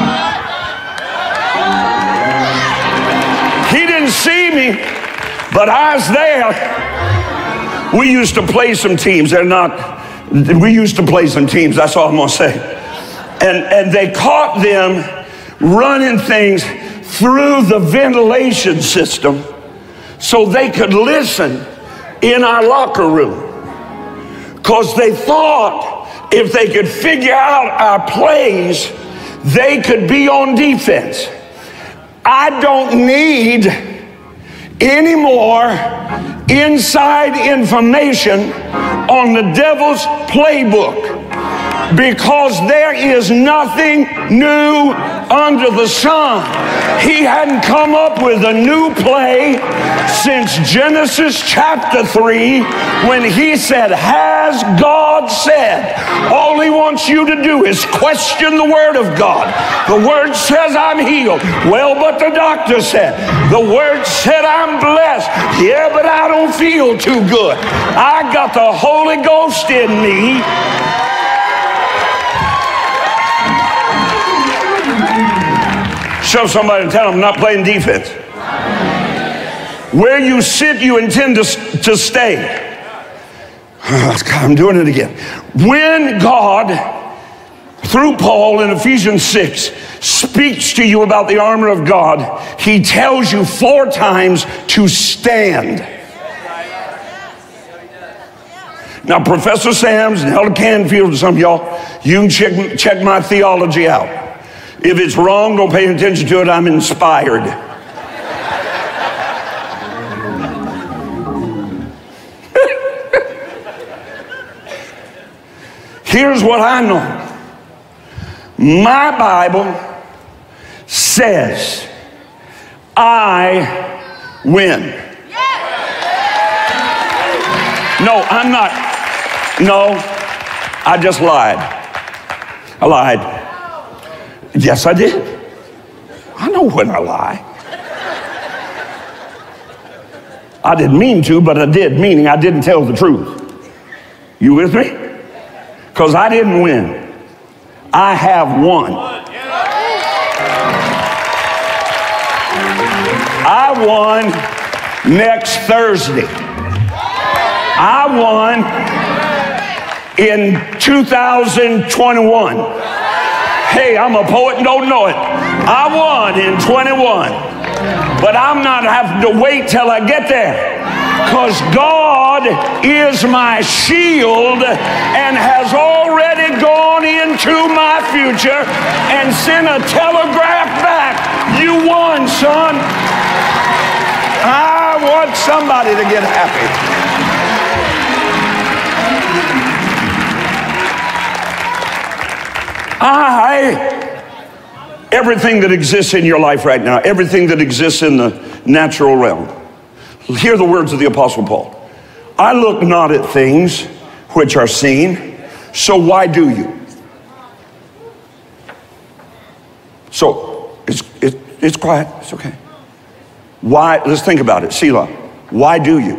He didn't see me, but I was there. We used to play some teams. They're not, we used to play some teams. That's all I'm going to say. And, and they caught them running things through the ventilation system so they could listen in our locker room. Because they thought if they could figure out our plays, they could be on defense. I don't need any more inside information on the devil's playbook, because there is nothing new under the sun. He hadn't come up with a new play since Genesis chapter three, when he said, has God said? All he wants you to do is question the word of God. The word says I'm healed. Well, but the doctor said. The word said I'm blessed. Yeah, but I don't feel too good. I got the Holy Ghost in me. Shove somebody and tell them I'm not playing defense. Where you sit, you intend to, to stay. I'm doing it again. When God, through Paul in Ephesians six, speaks to you about the armor of God, he tells you four times to stand. Now, Professor Sams and Elder Canfield and some of y'all, you can check, check my theology out. If it's wrong, don't pay attention to it. I'm inspired. Here's what I know. My Bible says I win. No, I'm not. No, I just lied. I lied. Yes, I did. I know when I lie. I didn't mean to, but I did, meaning I didn't tell the truth. You with me? Because I didn't win. I have won. I won next Thursday. I won in two thousand twenty-one. Hey, I'm a poet and don't know it. I won in twenty-one. But I'm not having to wait till I get there. Because God is my shield and has already gone into my future and sent a telegraph back. You won, son. I want somebody to get happy. I, everything that exists in your life right now, everything that exists in the natural realm, hear the words of the Apostle Paul. I look not at things which are seen, so why do you? So, it's, it, it's quiet, it's okay. Why, let's think about it, Selah. Why do you?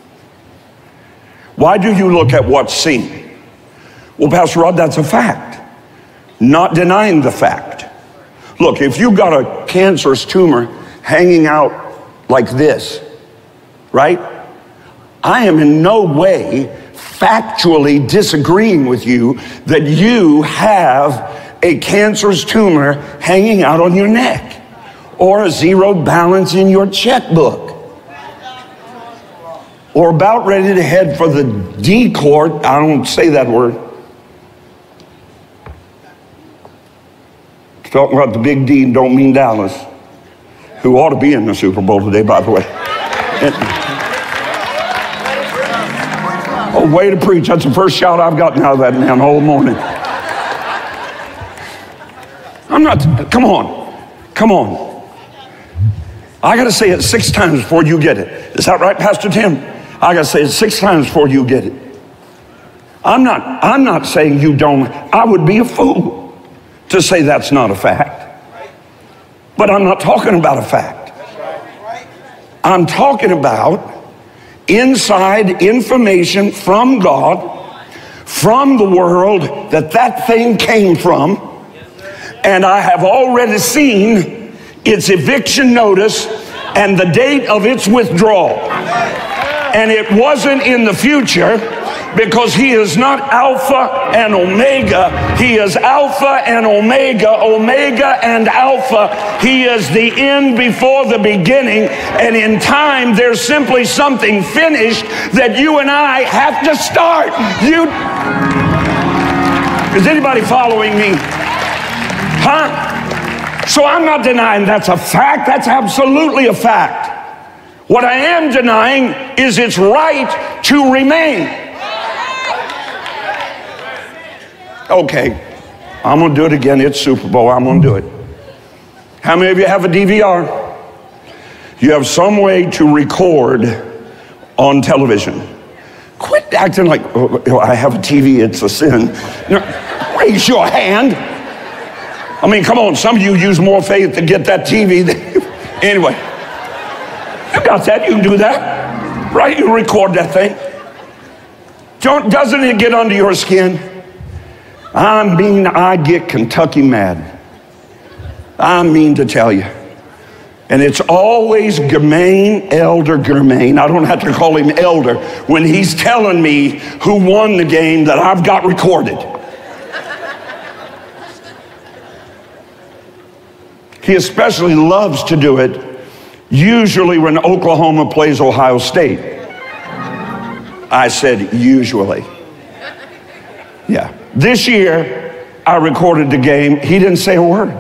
Why do you look at what's seen? Well, Pastor Rod, that's a fact. Not denying the fact. Look, if you got a cancerous tumor hanging out like this, right? I am in no way factually disagreeing with you that you have a cancerous tumor hanging out on your neck or a zero balance in your checkbook or about ready to head for the D court. I don't say that word. Talking about the big D and don't mean Dallas, who ought to be in the Super Bowl today, by the way. And, oh, way to preach. That's the first shout I've gotten out of that man all morning. I'm not, come on, come on. I got to say it six times before you get it. Is that right, Pastor Tim? I got to say it six times before you get it. I'm not, I'm not saying you don't. I would be a fool to say that's not a fact. But I'm not talking about a fact. I'm talking about inside information from God, from the world that that thing came from, and I have already seen its eviction notice and the date of its withdrawal. And it wasn't in the future, because he is not Alpha and Omega. He is Alpha and Omega, Omega and Alpha. He is the end before the beginning. And in time, there's simply something finished that you and I have to start. You, is anybody following me? Huh? So I'm not denying that's a fact. That's absolutely a fact. What I am denying is its right to remain. Okay, I'm going to do it again. It's Super Bowl. I'm going to do it. How many of you have a D V R? You have some way to record on television. Quit acting like, oh, I have a T V, it's a sin. No, raise your hand. I mean, come on, some of you use more faith to get that T V than anyway. You got that, you can do that. Right, you record that thing. Don't, doesn't it get under your skin? I mean, I get Kentucky mad. I mean to tell you. And it's always Germain, Elder Germain. I don't have to call him Elder when he's telling me who won the game that I've got recorded. He especially loves to do it, usually when Oklahoma plays Ohio State. I said usually. Yeah. This year, I recorded the game. He didn't say a word.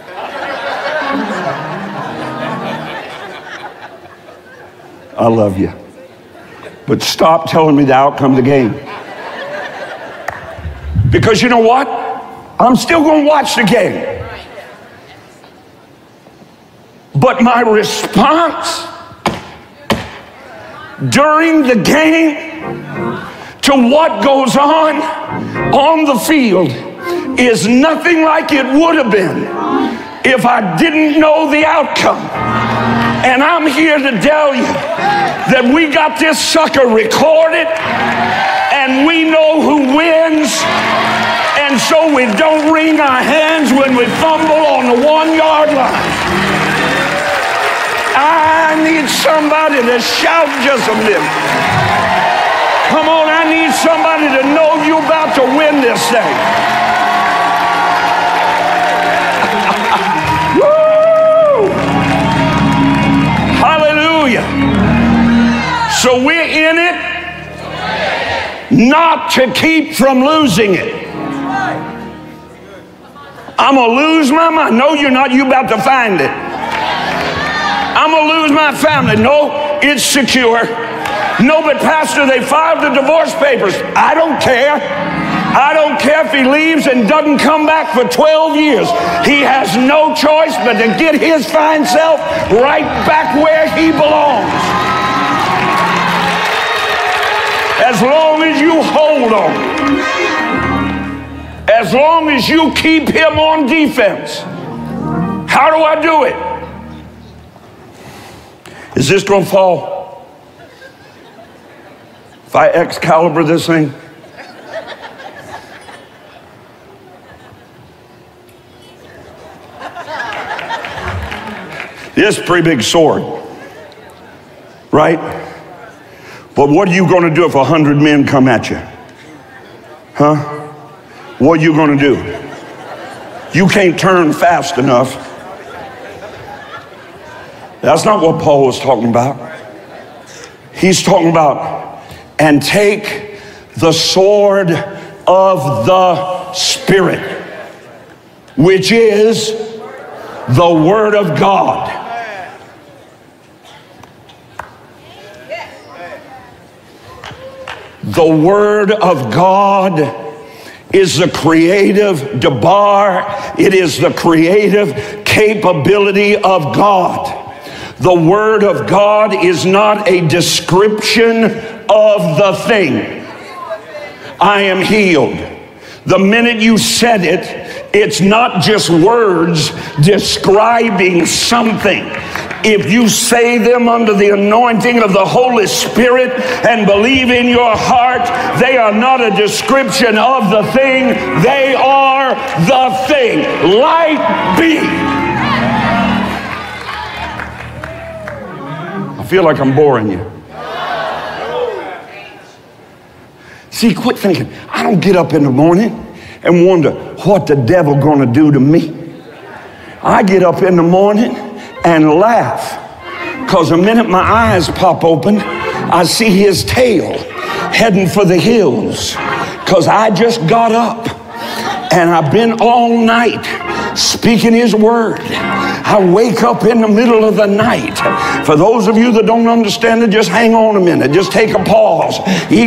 I love you. But stop telling me the outcome of the game. Because you know what? I'm still going to watch the game. But my response during the game to what goes on on the field is nothing like it would have been if I didn't know the outcome. And I'm here to tell you that we got this sucker recorded and we know who wins. And so we don't wring our hands when we fumble on the one yard line. I need somebody to shout just a minute. Come on, I need somebody to know you're about to win this thing. Woo! Hallelujah. So we're in it not to keep from losing it. I'm going to lose my mind. No, you're not. You're about to find it. I'm going to lose my family. No, it's secure. No, but Pastor, they filed the divorce papers. I don't care. I don't care if he leaves and doesn't come back for twelve years. He has no choice but to get his fine self right back where he belongs. As long as you hold on. As long as you keep him on defense. How do I do it? Is this going to fall? If I Excalibur this thing? This is a pretty big sword, right? But what are you going to do if a hundred men come at you? Huh? What are you going to do? You can't turn fast enough. That's not what Paul was talking about. He's talking about, and take the sword of the Spirit, which is the Word of God. The Word of God is the creative debar. It is the creative capability of God. The Word of God is not a description of the thing. I am healed. The minute you said it, it's not just words describing something. If you say them under the anointing of the Holy Spirit and believe in your heart, they are not a description of the thing. They are the thing. Light be. I feel like I'm boring you. See, quit thinking. I don't get up in the morning and wonder what the devil gonna do to me. I get up in the morning and laugh, because the minute my eyes pop open, I see his tail heading for the hills, because I just got up and I've been all night speaking his word. I wake up in the middle of the night. For those of you that don't understand it, just hang on a minute. Just take a pause.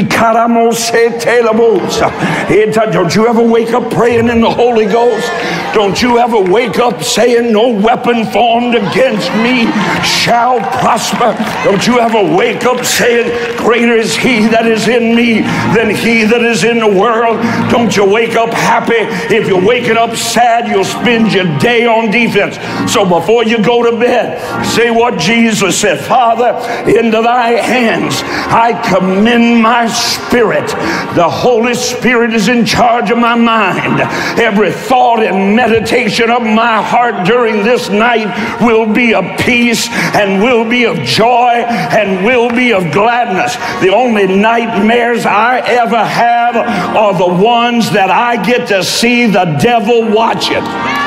Don't you ever wake up praying in the Holy Ghost? Don't you ever wake up saying, no weapon formed against me shall prosper? Don't you ever wake up saying, greater is he that is in me than he that is in the world? Don't you wake up happy? If you're waking up sad, you'll spend your day on defense. So before you go to bed, say what Jesus said. Father, into thy hands I commend my spirit. The Holy Spirit is in charge of my mind. Every thought and meditation of my heart during this night will be of peace and will be of joy and will be of gladness. The only nightmares I ever have are the ones that I get to see the devil watching.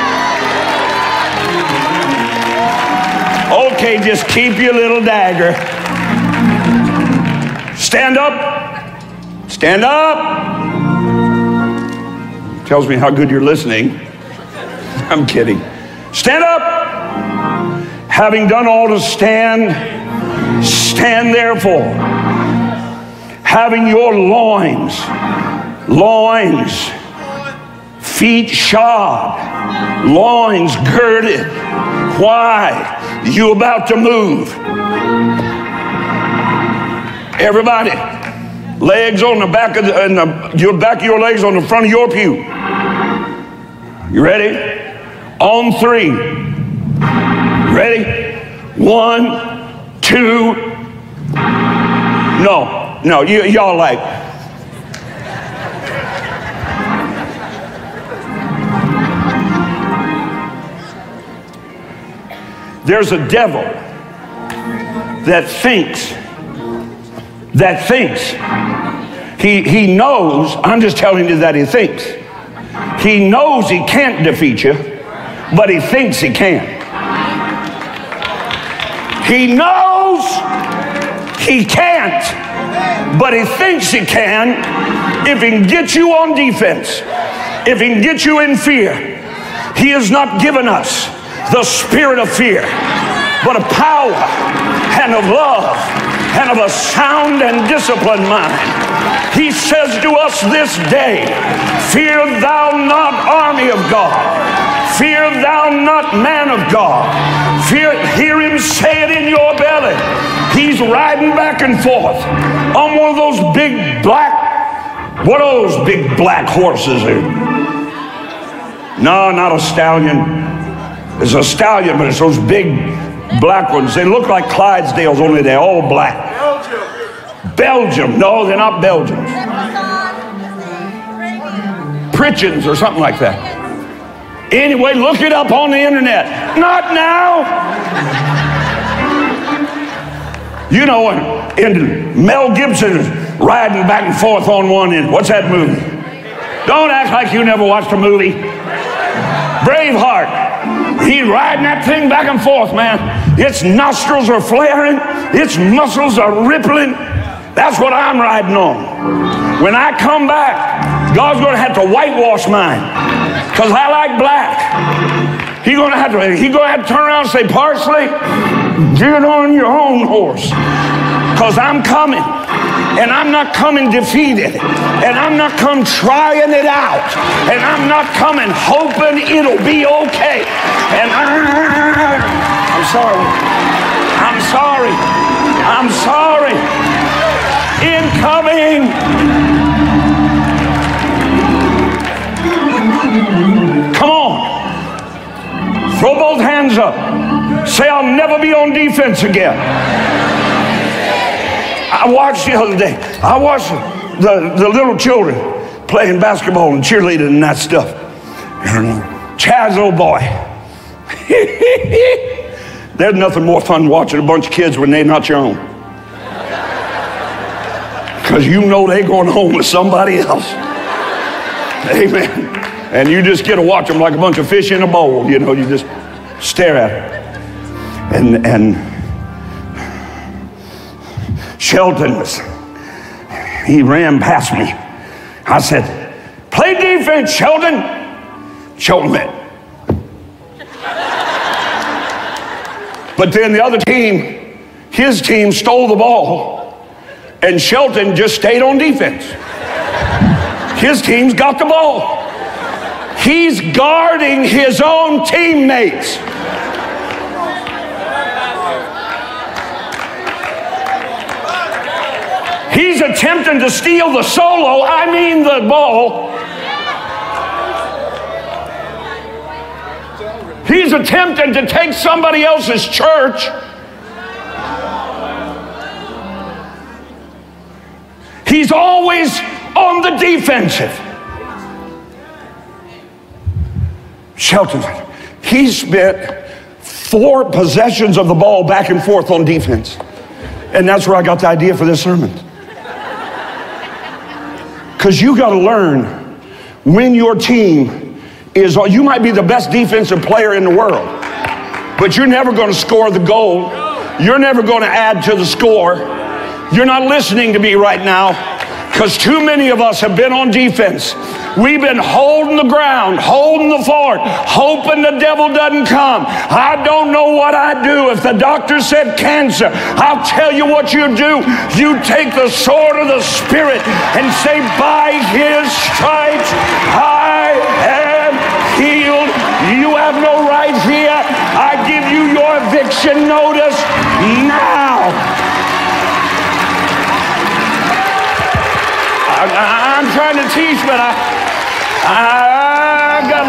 Okay, just keep your little dagger. Stand up. Stand up. Tells me how good you're listening. I'm kidding. Stand up. Having done all to stand, stand therefore. Having your loins, loins, feet shod, loins girded. Why? You about to move. Everybody, legs on the back of the, and the your back of your legs on the front of your pew. You ready? On three. Ready? One, two. No, no, you, y'all like. There's a devil that thinks, that thinks, he, he knows, I'm just telling you that he thinks. He knows he can't defeat you, but he thinks he can. He knows he can't, but he thinks he can if he can get you on defense, if he can get you in fear. He has not given us the spirit of fear, but of power and of love and of a sound and disciplined mind. He says to us this day, fear thou not, army of God. Fear thou not, man of God. Fear, hear him say it in your belly. He's riding back and forth on one of those big black, what are those big black horses there? No, not a stallion. It's a stallion, but it's those big black ones. They look like Clydesdales, only they're all black. Belgium. Belgium. No, they're not Belgians. Pritchens or something like that. Anyway, look it up on the internet. Not now. You know, and Mel Gibson is riding back and forth on one end. What's that movie? Don't act like you never watched a movie. Braveheart. He's riding that thing back and forth, man. Its nostrils are flaring. Its muscles are rippling. That's what I'm riding on. When I come back, God's going to have to whitewash mine because I like black. He's going to have to, he's going to have to turn around and say, Parsley, get on your own horse because I'm coming. And I'm not coming defeated. And I'm not come trying it out. And I'm not coming hoping it'll be okay. And I, I'm sorry. I'm sorry. I'm sorry. Incoming. Come on. Throw both hands up. Say, I'll never be on defense again. I watched the other day, I watched the, the little children playing basketball and cheerleading and that stuff. Chad's little boy. There's nothing more fun watching a bunch of kids when they're not your own. Because you know they're going home with somebody else. Amen. And you just get to watch them like a bunch of fish in a bowl. You know, you just stare at them. And, and Shelton was, he ran past me. I said, play defense, Sheldon. Shelton went. But then the other team, his team stole the ball, and Shelton just stayed on defense. His team's got the ball. He's guarding his own teammates. He's attempting to steal the solo, I mean the ball. He's attempting to take somebody else's church. He's always on the defensive. Shelton, he spent four possessions of the ball back and forth on defense. And that's where I got the idea for this sermon. Because you got to learn when your team is, you might be the best defensive player in the world, but you're never going to score the goal. You're never going to add to the score. You're not listening to me right now, because too many of us have been on defense. We've been holding the ground, holding the fort, hoping the devil doesn't come. I don't know what I'd do if the doctor said cancer. I'll tell you what you do. You take the sword of the Spirit and say, by his stripes I am healed. You have no right here. I give you your eviction notice now. I, I'm trying to teach, but I, I got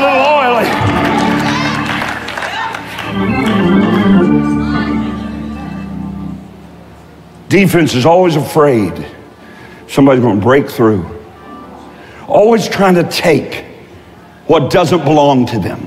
a little oily. Defense is always afraid somebody's going to break through. Always trying to take what doesn't belong to them.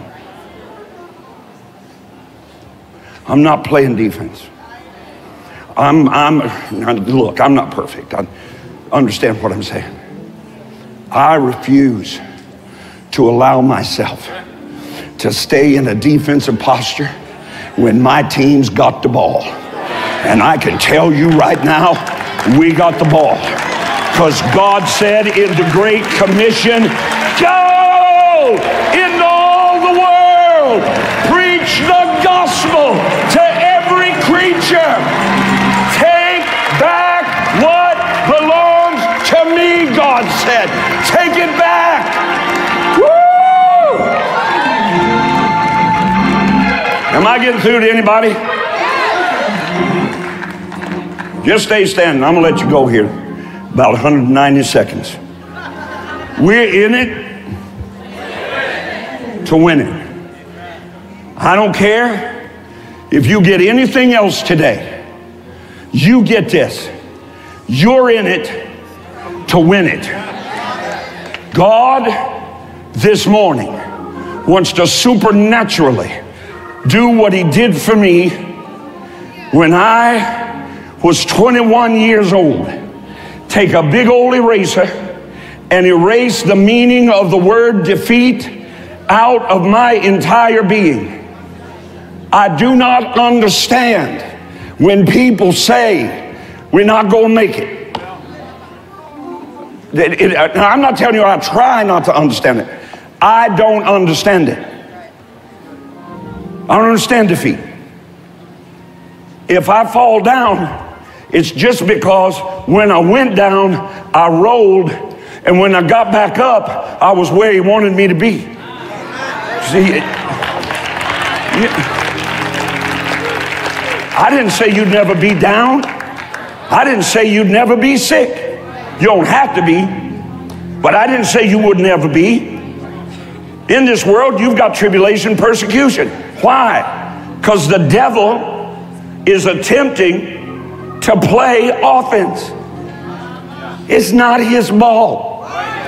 I'm not playing defense. I'm, I'm, look, I'm not perfect. I understand what I'm saying. I refuse to allow myself to stay in a defensive posture when my team's got the ball. And I can tell you right now, we got the ball. Because God said in the Great Commission, go into all the world, preach the gospel to every creature. Take back what belongs to me, God said. Take it back. Woo! Am I getting through to anybody? Just stay standing. I'm going to let you go here. About one hundred ninety seconds. We're in it to win it. I don't care if you get anything else today. You get this. You're in it to win it. God this morning wants to supernaturally do what he did for me when I was twenty-one years old. Take a big old eraser and erase the meaning of the word defeat out of my entire being. I do not understand when people say we're not going to make it. It, it. I'm not telling you I try not to understand it. I don't understand it. I don't understand defeat. If I fall down, it's just because when I went down, I rolled, and when I got back up, I was where he wanted me to be. See, it, I didn't say you'd never be down. I didn't say you'd never be sick. You don't have to be, but I didn't say you would never be. In this world, you've got tribulation, persecution. Why? Because the devil is attempting to play offense. It's not his ball.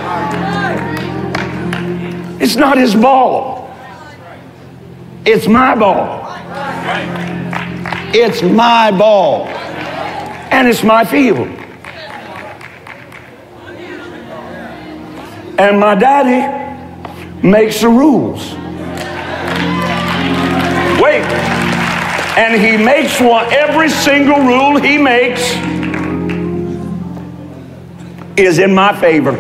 It's not his ball. It's my ball. It's my ball. And it's my field. And my daddy makes the rules. Wait. And he makes one, every single rule he makes is in my favor.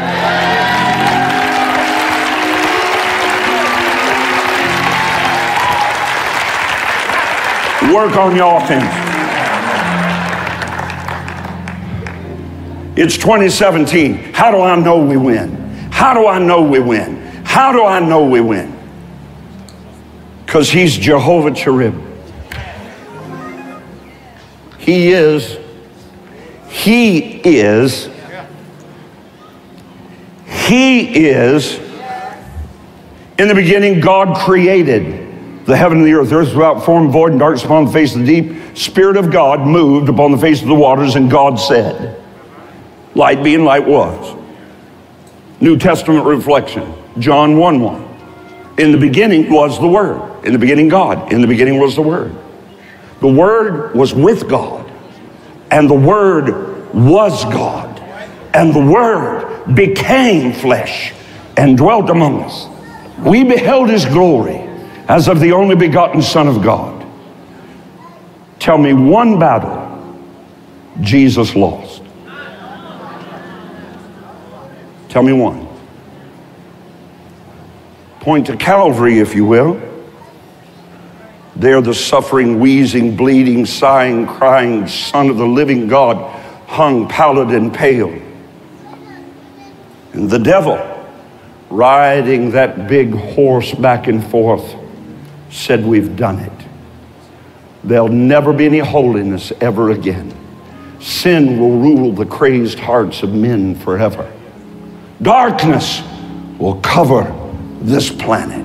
Work on your offense. It's twenty seventeen. How do I know we win? How do I know we win? How do I know we win? Because he's Jehovah Cherib. He is, he is, he is, in the beginning God created The heaven and the earth, the earth was without form, void, and darkness upon the face of the deep. Spirit of God moved upon the face of the waters, and God said, light be and light was. New Testament reflection, John one one. In the beginning was the Word. In the beginning, God. In the beginning was the Word. The Word was with God, and the Word was God, and the Word became flesh and dwelt among us. We beheld his glory as of the only begotten Son of God. Tell me one battle Jesus lost. Tell me one. Point to Calvary, if you will. There the suffering, wheezing, bleeding, sighing, crying Son of the living God hung pallid and pale. And the devil, riding that big horse back and forth, said, we've done it. There'll never be any holiness ever again. Sin will rule the crazed hearts of men forever. Darkness will cover this planet.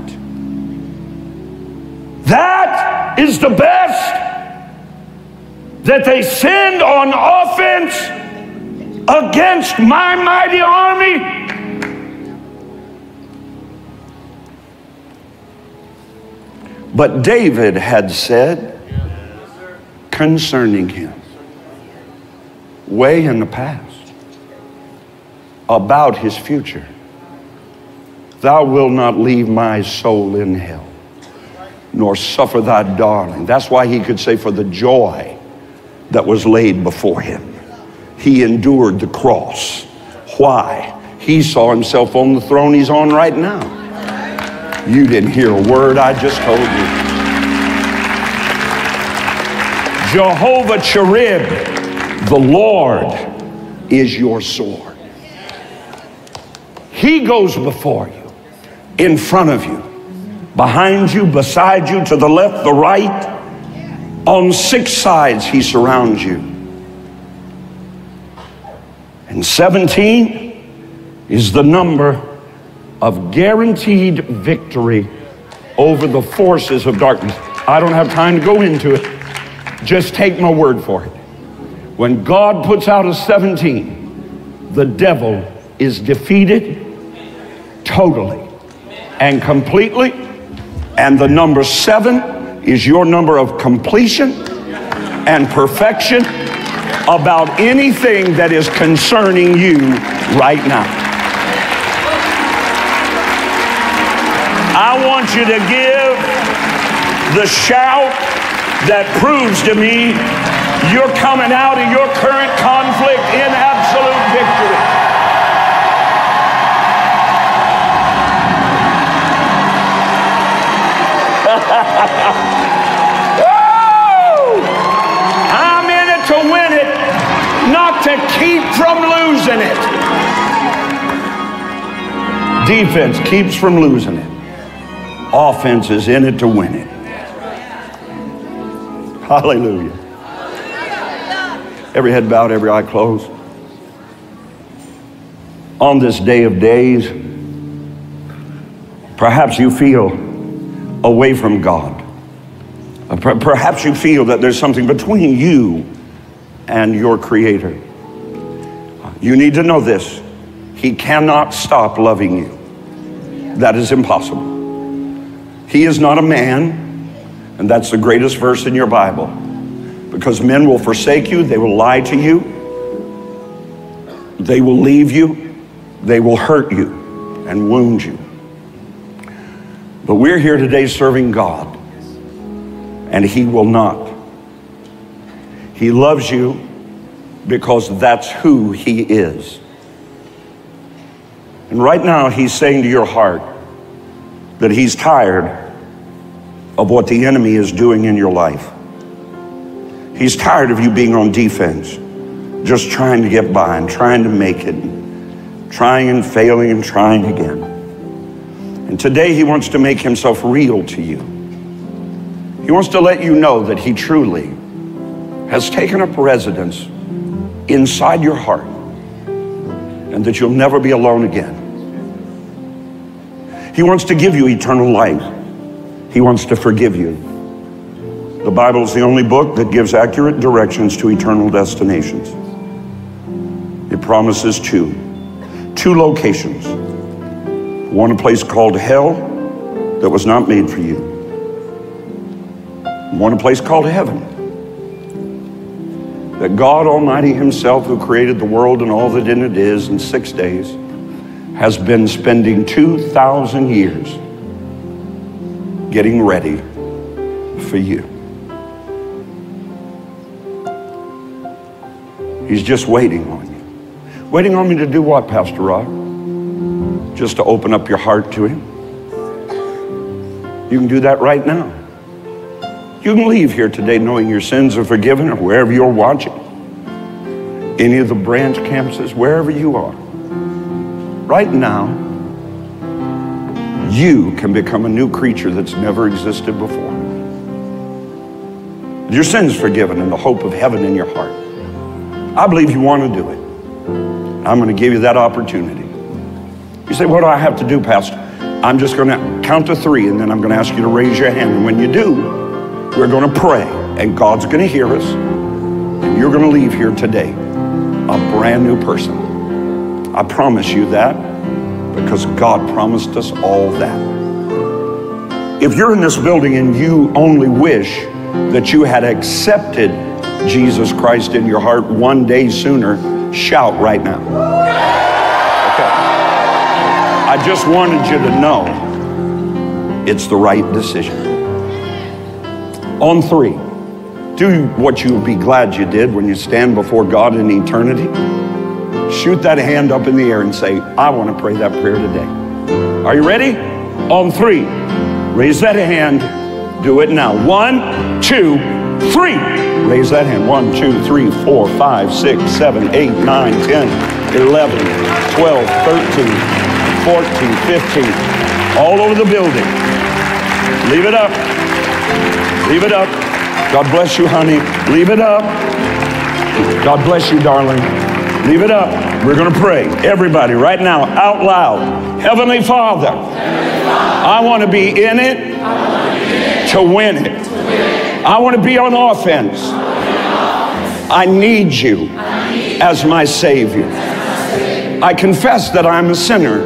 That is the best that they send on offense against my mighty army. But David had said concerning him, way in the past, about his future, thou wilt not leave my soul in hell, nor suffer thy darling. That's why he could say, for the joy that was laid before him, he endured the cross. Why? He saw himself on the throne he's on right now. You didn't hear a word I just told you. Jehovah Cherub, the Lord is your sword. He goes before you, in front of you, behind you, beside you, to the left, the right. On six sides he surrounds you. And seventeen is the number of guaranteed victory over the forces of darkness. I don't have time to go into it. Just take my word for it. When God puts out a seventeen, the devil is defeated totally and completely. And the number seven is your number of completion and perfection about anything that is concerning you right now. I want you to give the shout that proves to me you're coming out of your current conflict in absolute victory. Woo! I'm in it to win it, not to keep from losing it. Defense keeps from losing it. Offense is in it to win it. Hallelujah. Every head bowed, every eye closed. On this day of days, perhaps you feel away from God. Perhaps you feel that there's something between you and your Creator. You need to know this. He cannot stop loving you. That is impossible. He is not a man, and that's the greatest verse in your Bible, because men will forsake you, they will lie to you, they will leave you, they will hurt you and wound you. But we're here today serving God, and He will not. He loves you because that's who He is. And right now He's saying to your heart that He's tired of what the enemy is doing in your life. He's tired of you being on defense, just trying to get by and trying to make it, and trying and failing and trying again. And today He wants to make Himself real to you. He wants to let you know that He truly has taken up residence inside your heart, and that you'll never be alone again. He wants to give you eternal life. He wants to forgive you. The Bible is the only book that gives accurate directions to eternal destinations. It promises two. Two locations. One, a place called hell that was not made for you. One, a place called heaven. That God Almighty himself, who created the world and all that in it is in six days, has been spending two thousand years getting ready for you. He's just waiting on you. Waiting on me to do what, Pastor Rod? Just to open up your heart to him. You can do that right now. You can leave here today knowing your sins are forgiven, or wherever you're watching. Any of the branch campuses, wherever you are. Right now, you can become a new creature that's never existed before. Your sins forgiven and the hope of heaven in your heart. I believe you want to do it. I'm going to give you that opportunity. You say, what do I have to do, Pastor? I'm just going to count to three, and then I'm going to ask you to raise your hand. And when you do, we're going to pray, and God's going to hear us, and you're going to leave here today a brand new person. I promise you that, because God promised us all that. If you're in this building and you only wish that you had accepted Jesus Christ in your heart one day sooner, shout right now. Okay. I just wanted you to know it's the right decision. On three, do what you'll be glad you did when you stand before God in eternity. Shoot that hand up in the air and say, I want to pray that prayer today. Are you ready? On three, raise that hand. Do it now. One, two, three. Raise that hand. One, two, three, four, five, six, seven, eight, nine, ten, eleven, twelve, thirteen, fourteen, fifteen. All over the building. Leave it up. Leave it up. God bless you, honey. Leave it up. God bless you, darling. Leave it up. We're going to pray. Everybody, right now, out loud. Heavenly Father, I want to be in it to win it. I want to be on offense. I need you as my Savior. I confess that I'm a sinner,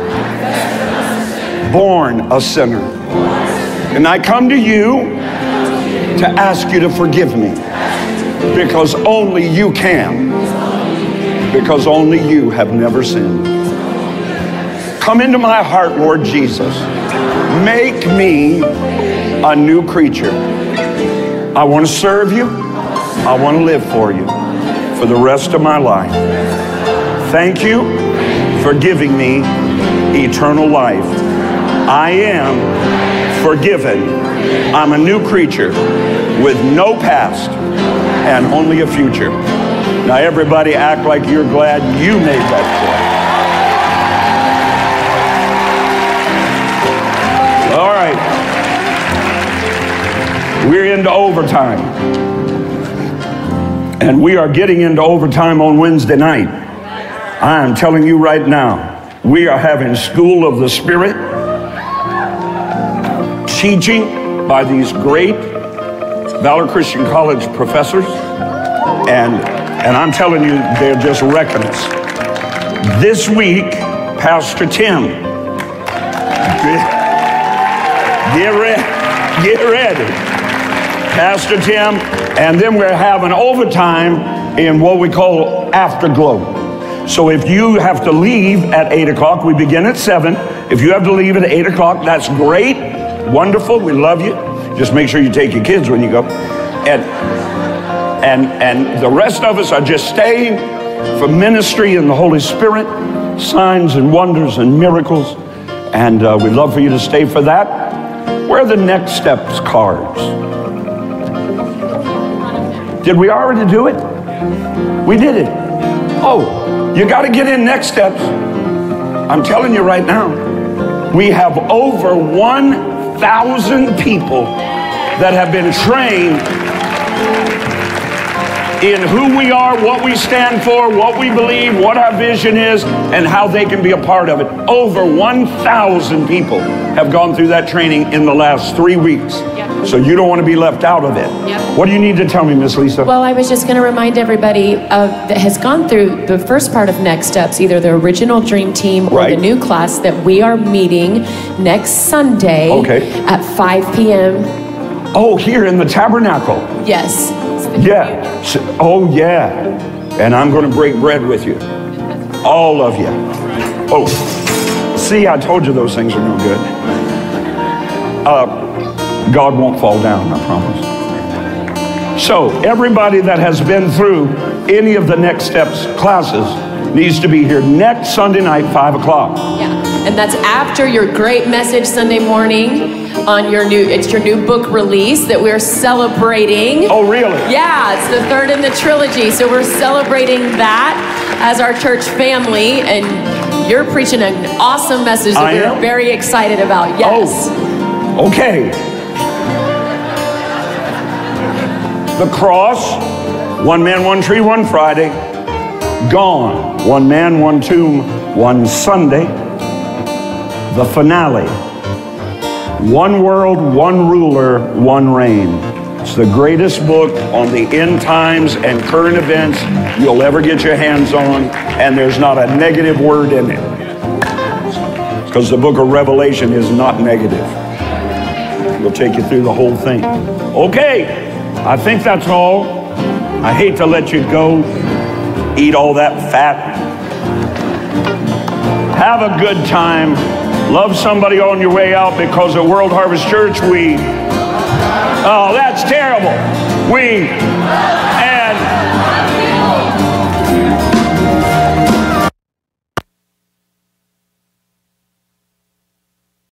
born a sinner. And I come to you to ask you to forgive me, because only you can, because only you have never sinned. Come into my heart, Lord Jesus. Make me a new creature. I want to serve you. I want to live for you for the rest of my life. Thank you for giving me eternal life. I am forgiven. I'm a new creature with no past and only a future. Now everybody act like you're glad you made that choice. All right. We're into overtime. And we are getting into overtime on Wednesday night. I am telling you right now, we are having School of the Spirit teaching by these great Valor Christian College professors. And, and I'm telling you, they're just wrecking us. This week, Pastor Tim, get, get ready, get ready. Pastor Tim, and then we're having overtime in what we call Afterglow. So if you have to leave at eight o'clock, we begin at seven. If you have to leave at eight o'clock, that's great, wonderful, we love you. Just make sure you take your kids when you go. And, and, and the rest of us are just staying for ministry in the Holy Spirit, signs and wonders and miracles. And uh, we'd love for you to stay for that. Where are the next steps cards? Did we already do it? We did it. Oh, you got to get in next steps. I'm telling you right now, we have over one thousand people that have been trained in who we are, what we stand for, what we believe, what our vision is, and how they can be a part of it. Over one thousand people have gone through that training in the last three weeks. Yep. So you don't want to be left out of it. Yep. What do you need to tell me, Miss Lisa? Well, I was just going to remind everybody uh, that has gone through the first part of Next Steps, either the original Dream Team or Right. the new class, that we are meeting next Sunday Okay. at five p.m. Oh, here in the tabernacle. Yes. Yeah. S- Oh, yeah. And I'm going to break bread with you. All of you. Oh, see, I told you those things are no good. Uh, God won't fall down, I promise. So, everybody that has been through any of the Next Steps classes needs to be here next Sunday night, five o'clock. Yeah. And that's after your great message Sunday morning on your new, it's your new book release that we're celebrating. Oh, really? Yeah, it's the third in the trilogy. So we're celebrating that as our church family. And you're preaching an awesome message that I we're am? very excited about. Yes. Oh, okay. The cross, one man, one tree, one Friday. Gone, one man, one tomb, one Sunday. The finale, one world, one ruler, one reign. It's the greatest book on the end times and current events you'll ever get your hands on, and there's not a negative word in it. Because the book of Revelation is not negative. We'll take you through the whole thing. Okay, I think that's all. I hate to let you go, eat all that fat. Have a good time. Love somebody on your way out, because at World Harvest Church, we, oh, that's terrible. We,